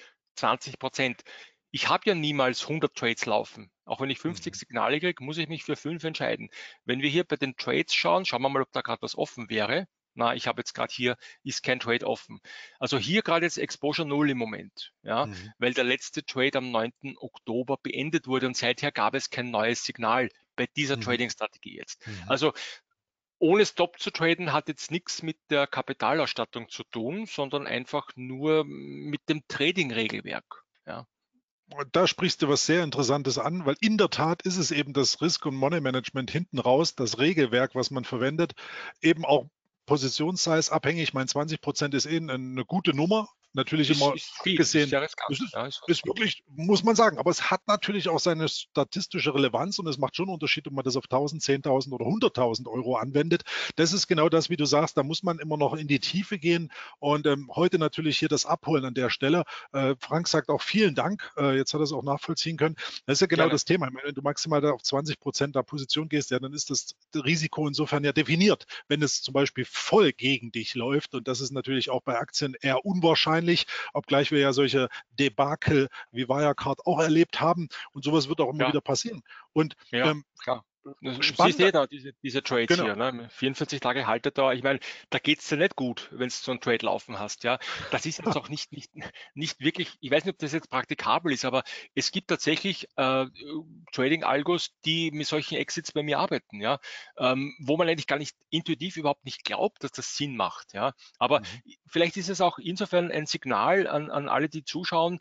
20%. Ich habe ja niemals 100 Trades laufen. Auch wenn ich 50 Mhm. Signale kriege, muss ich mich für 5 entscheiden. Wenn wir hier bei den Trades schauen, schauen wir mal, ob da gerade was offen wäre. Na, ich habe jetzt gerade hier, ist kein Trade offen. Also hier gerade jetzt Exposure 0 im Moment, ja, Mhm. weil der letzte Trade am 9. Oktober beendet wurde und seither gab es kein neues Signal bei dieser Mhm. Trading-Strategie jetzt. Mhm. Also ohne Stop zu traden hat jetzt nichts mit der Kapitalausstattung zu tun, sondern einfach nur mit dem Trading-Regelwerk. Ja. Und da sprichst du was sehr Interessantes an, weil in der Tat ist es eben das Risk- und Money-Management hinten raus, das Regelwerk, was man verwendet, eben auch Positionssize abhängig. Mein 20% ist eine gute Nummer. Natürlich immer Ist viel, ist abgesehen, sehr riskant. es ist, Ja, ist ist riskant. wirklich, muss man sagen, aber es hat natürlich auch seine statistische Relevanz und es macht schon einen Unterschied, ob man das auf 1.000, 10.000 oder 100.000 Euro anwendet. Das ist genau das, wie du sagst, da muss man immer noch in die Tiefe gehen und heute natürlich hier das Abholen an der Stelle. Frank sagt auch vielen Dank. Jetzt hat er es auch nachvollziehen können. Das ist ja genau Gerne. das Thema. Ich meine, wenn du maximal da auf 20% der Position gehst, ja, dann ist das Risiko insofern ja definiert. Wenn es zum Beispiel voll gegen dich läuft, und das ist natürlich auch bei Aktien eher unwahrscheinlich, obgleich wir ja solche Debakel wie Wirecard auch erlebt haben. Und sowas wird auch immer Ja, wieder passieren. Und ja, ähm, klar. Du siehst spannend, da, diese Trades genau. hier, ne? 44 Tage Haltedauer. Ich meine, da geht's dir nicht gut, wenn du so einen Trade laufen hast, ja. Das ist jetzt auch nicht wirklich, ich weiß nicht, ob das jetzt praktikabel ist, aber es gibt tatsächlich Trading-Algos, die mit solchen Exits bei mir arbeiten, ja. Wo man eigentlich gar nicht intuitiv überhaupt nicht glaubt, dass das Sinn macht, ja. Aber Mhm. vielleicht ist es auch insofern ein Signal an alle, die zuschauen,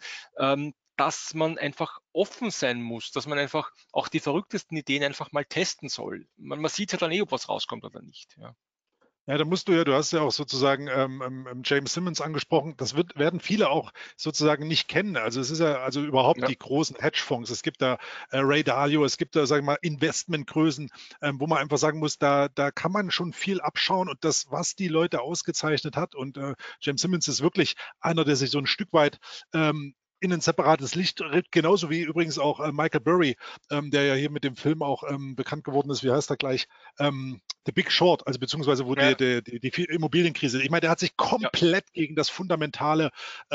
dass man einfach offen sein muss, dass man einfach auch die verrücktesten Ideen einfach mal testen soll. Man sieht ja dann eh, ob was rauskommt oder nicht. Ja, Ja, da musst du ja, du hast ja auch sozusagen James Simmons angesprochen, werden viele auch sozusagen nicht kennen. Also es ist ja, also überhaupt ja, die großen Hedgefonds, es gibt da Ray Dalio, es gibt da, sag ich mal, Investmentgrößen, wo man einfach sagen muss, da kann man schon viel abschauen und das, was die Leute ausgezeichnet hat. Und James Simmons ist wirklich einer, der sich so ein Stück weit in ein separates Licht rückt, genauso wie übrigens auch Michael Burry, der ja hier mit dem Film auch bekannt geworden ist, wie heißt er gleich? The Big Short, also beziehungsweise wo ja, die Immobilienkrise, ich meine, der hat sich ja, komplett gegen das fundamentale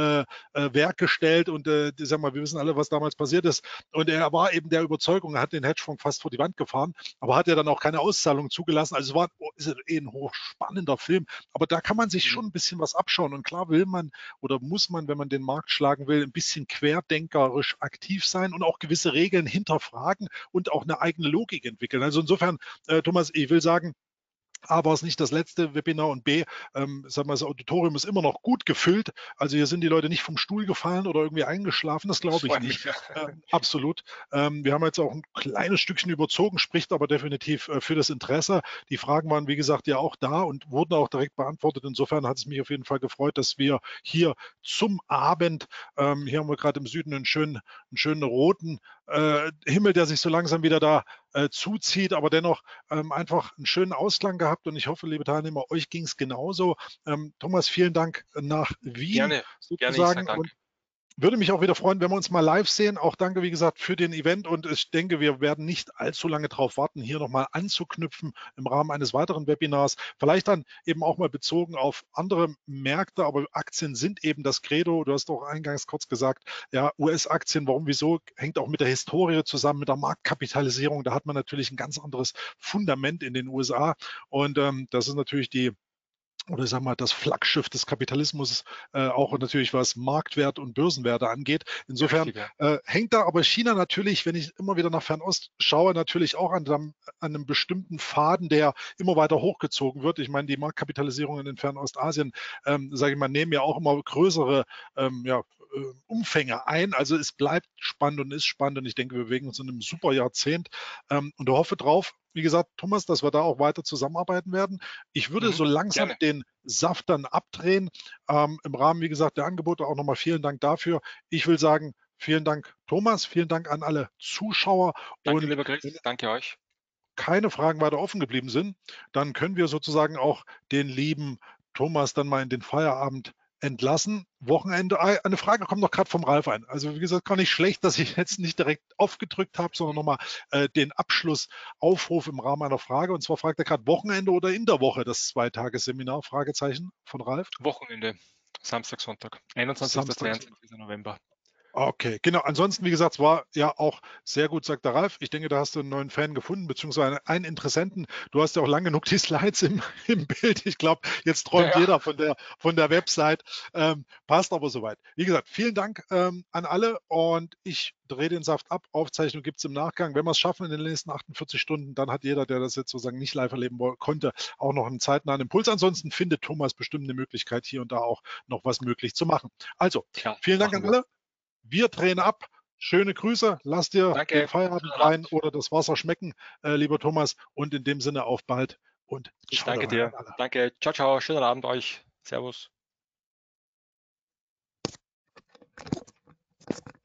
Werk gestellt und sag mal, wir wissen alle, was damals passiert ist. Und er war eben der Überzeugung, er hat den Hedgefonds fast vor die Wand gefahren, aber hat ja dann auch keine Auszahlung zugelassen. Also es war ist ein hochspannender Film, aber da kann man sich mhm, schon ein bisschen was abschauen. Und klar will man oder muss man, wenn man den Markt schlagen will, ein bisschen querdenkerisch aktiv sein und auch gewisse Regeln hinterfragen und auch eine eigene Logik entwickeln. Also insofern, Thomas, ich will sagen, A war es nicht das letzte Webinar und B, sagen wir, das Auditorium ist immer noch gut gefüllt. Also hier sind die Leute nicht vom Stuhl gefallen oder irgendwie eingeschlafen, das das glaube ich freut nicht. mich. Ja. Absolut. Wir haben jetzt auch ein kleines Stückchen überzogen, spricht aber definitiv für das Interesse. Die Fragen waren, wie gesagt, ja auch da und wurden auch direkt beantwortet. Insofern hat es mich auf jeden Fall gefreut, dass wir hier zum Abend, hier haben wir gerade im Süden einen schönen roten Himmel, der sich so langsam wieder da zuzieht, aber dennoch einfach einen schönen Ausklang gehabt und ich hoffe, liebe Teilnehmer, euch ging es genauso. Thomas, vielen Dank nach Wien Gerne, gerne, ich sage sozusagen und Danke. würde mich auch wieder freuen, wenn wir uns mal live sehen. Auch danke, wie gesagt, für den Event und ich denke, wir werden nicht allzu lange darauf warten, hier nochmal anzuknüpfen im Rahmen eines weiteren Webinars. Vielleicht dann eben auch mal bezogen auf andere Märkte, aber Aktien sind eben das Credo. Du hast auch eingangs kurz gesagt, ja, US-Aktien, warum, wieso, hängt auch mit der Historie zusammen, mit der Marktkapitalisierung. Da hat man natürlich ein ganz anderes Fundament in den USA und das ist natürlich oder sagen wir das Flaggschiff des Kapitalismus, auch natürlich was Marktwert und Börsenwerte angeht. Ja, Insofern richtig, ja. hängt da aber China natürlich, wenn ich immer wieder nach Fernost schaue, natürlich auch an einem bestimmten Faden, der immer weiter hochgezogen wird. Ich meine, die Marktkapitalisierungen in Fernostasien, sage ich mal, nehmen ja auch immer größere Umfänge ein. Also es bleibt spannend und ist spannend und ich denke, wir bewegen uns in einem super Jahrzehnt und hoffe drauf, wie gesagt, Thomas, dass wir da auch weiter zusammenarbeiten werden. Ich würde Mhm. so langsam Gerne. den Saft dann abdrehen. Im Rahmen, wie gesagt, der Angebote auch nochmal vielen Dank dafür. Ich will sagen, vielen Dank, Thomas, vielen Dank an alle Zuschauer Danke, und lieber wenn Chris. Danke euch. keine Fragen weiter offen geblieben sind, dann können wir sozusagen auch den lieben Thomas dann mal in den Feierabend entlassen. Wochenende. Eine Frage kommt noch gerade vom Ralf ein. Also wie gesagt, gar nicht schlecht, dass ich jetzt nicht direkt aufgedrückt habe, sondern nochmal den Abschlussaufruf im Rahmen einer Frage. Und zwar fragt er gerade Wochenende oder in der Woche das Zweitagesseminar? Fragezeichen von Ralf. Wochenende. Samstag, Sonntag. 21. Samstag. 22. November. Okay, genau. Ansonsten, wie gesagt, es war ja auch sehr gut, sagt der Ralf. Ich denke, da hast du einen neuen Fan gefunden, beziehungsweise einen Interessenten. Du hast ja auch lang genug die Slides im Bild. Ich glaube, jetzt Ja, träumt ja. jeder von der Website. Passt aber soweit. Wie gesagt, vielen Dank an alle und ich drehe den Saft ab. Aufzeichnung gibt es im Nachgang. Wenn wir es schaffen in den nächsten 48 Stunden, dann hat jeder, der das jetzt sozusagen nicht live erleben konnte, auch noch einen zeitnahen Impuls. Ansonsten findet Thomas bestimmt eine Möglichkeit, hier und da auch noch was möglich zu machen. Also, Klar, vielen Dank machen an wir. alle. Wir drehen ab. Schöne Grüße. Lass dir den Danke. Feierabend Schönen rein Abend. oder das Wasser schmecken, lieber Thomas. Und in dem Sinne auf bald und Ich ciao danke dabei an dir. alle. Danke. Ciao, ciao. Schönen Abend euch. Servus.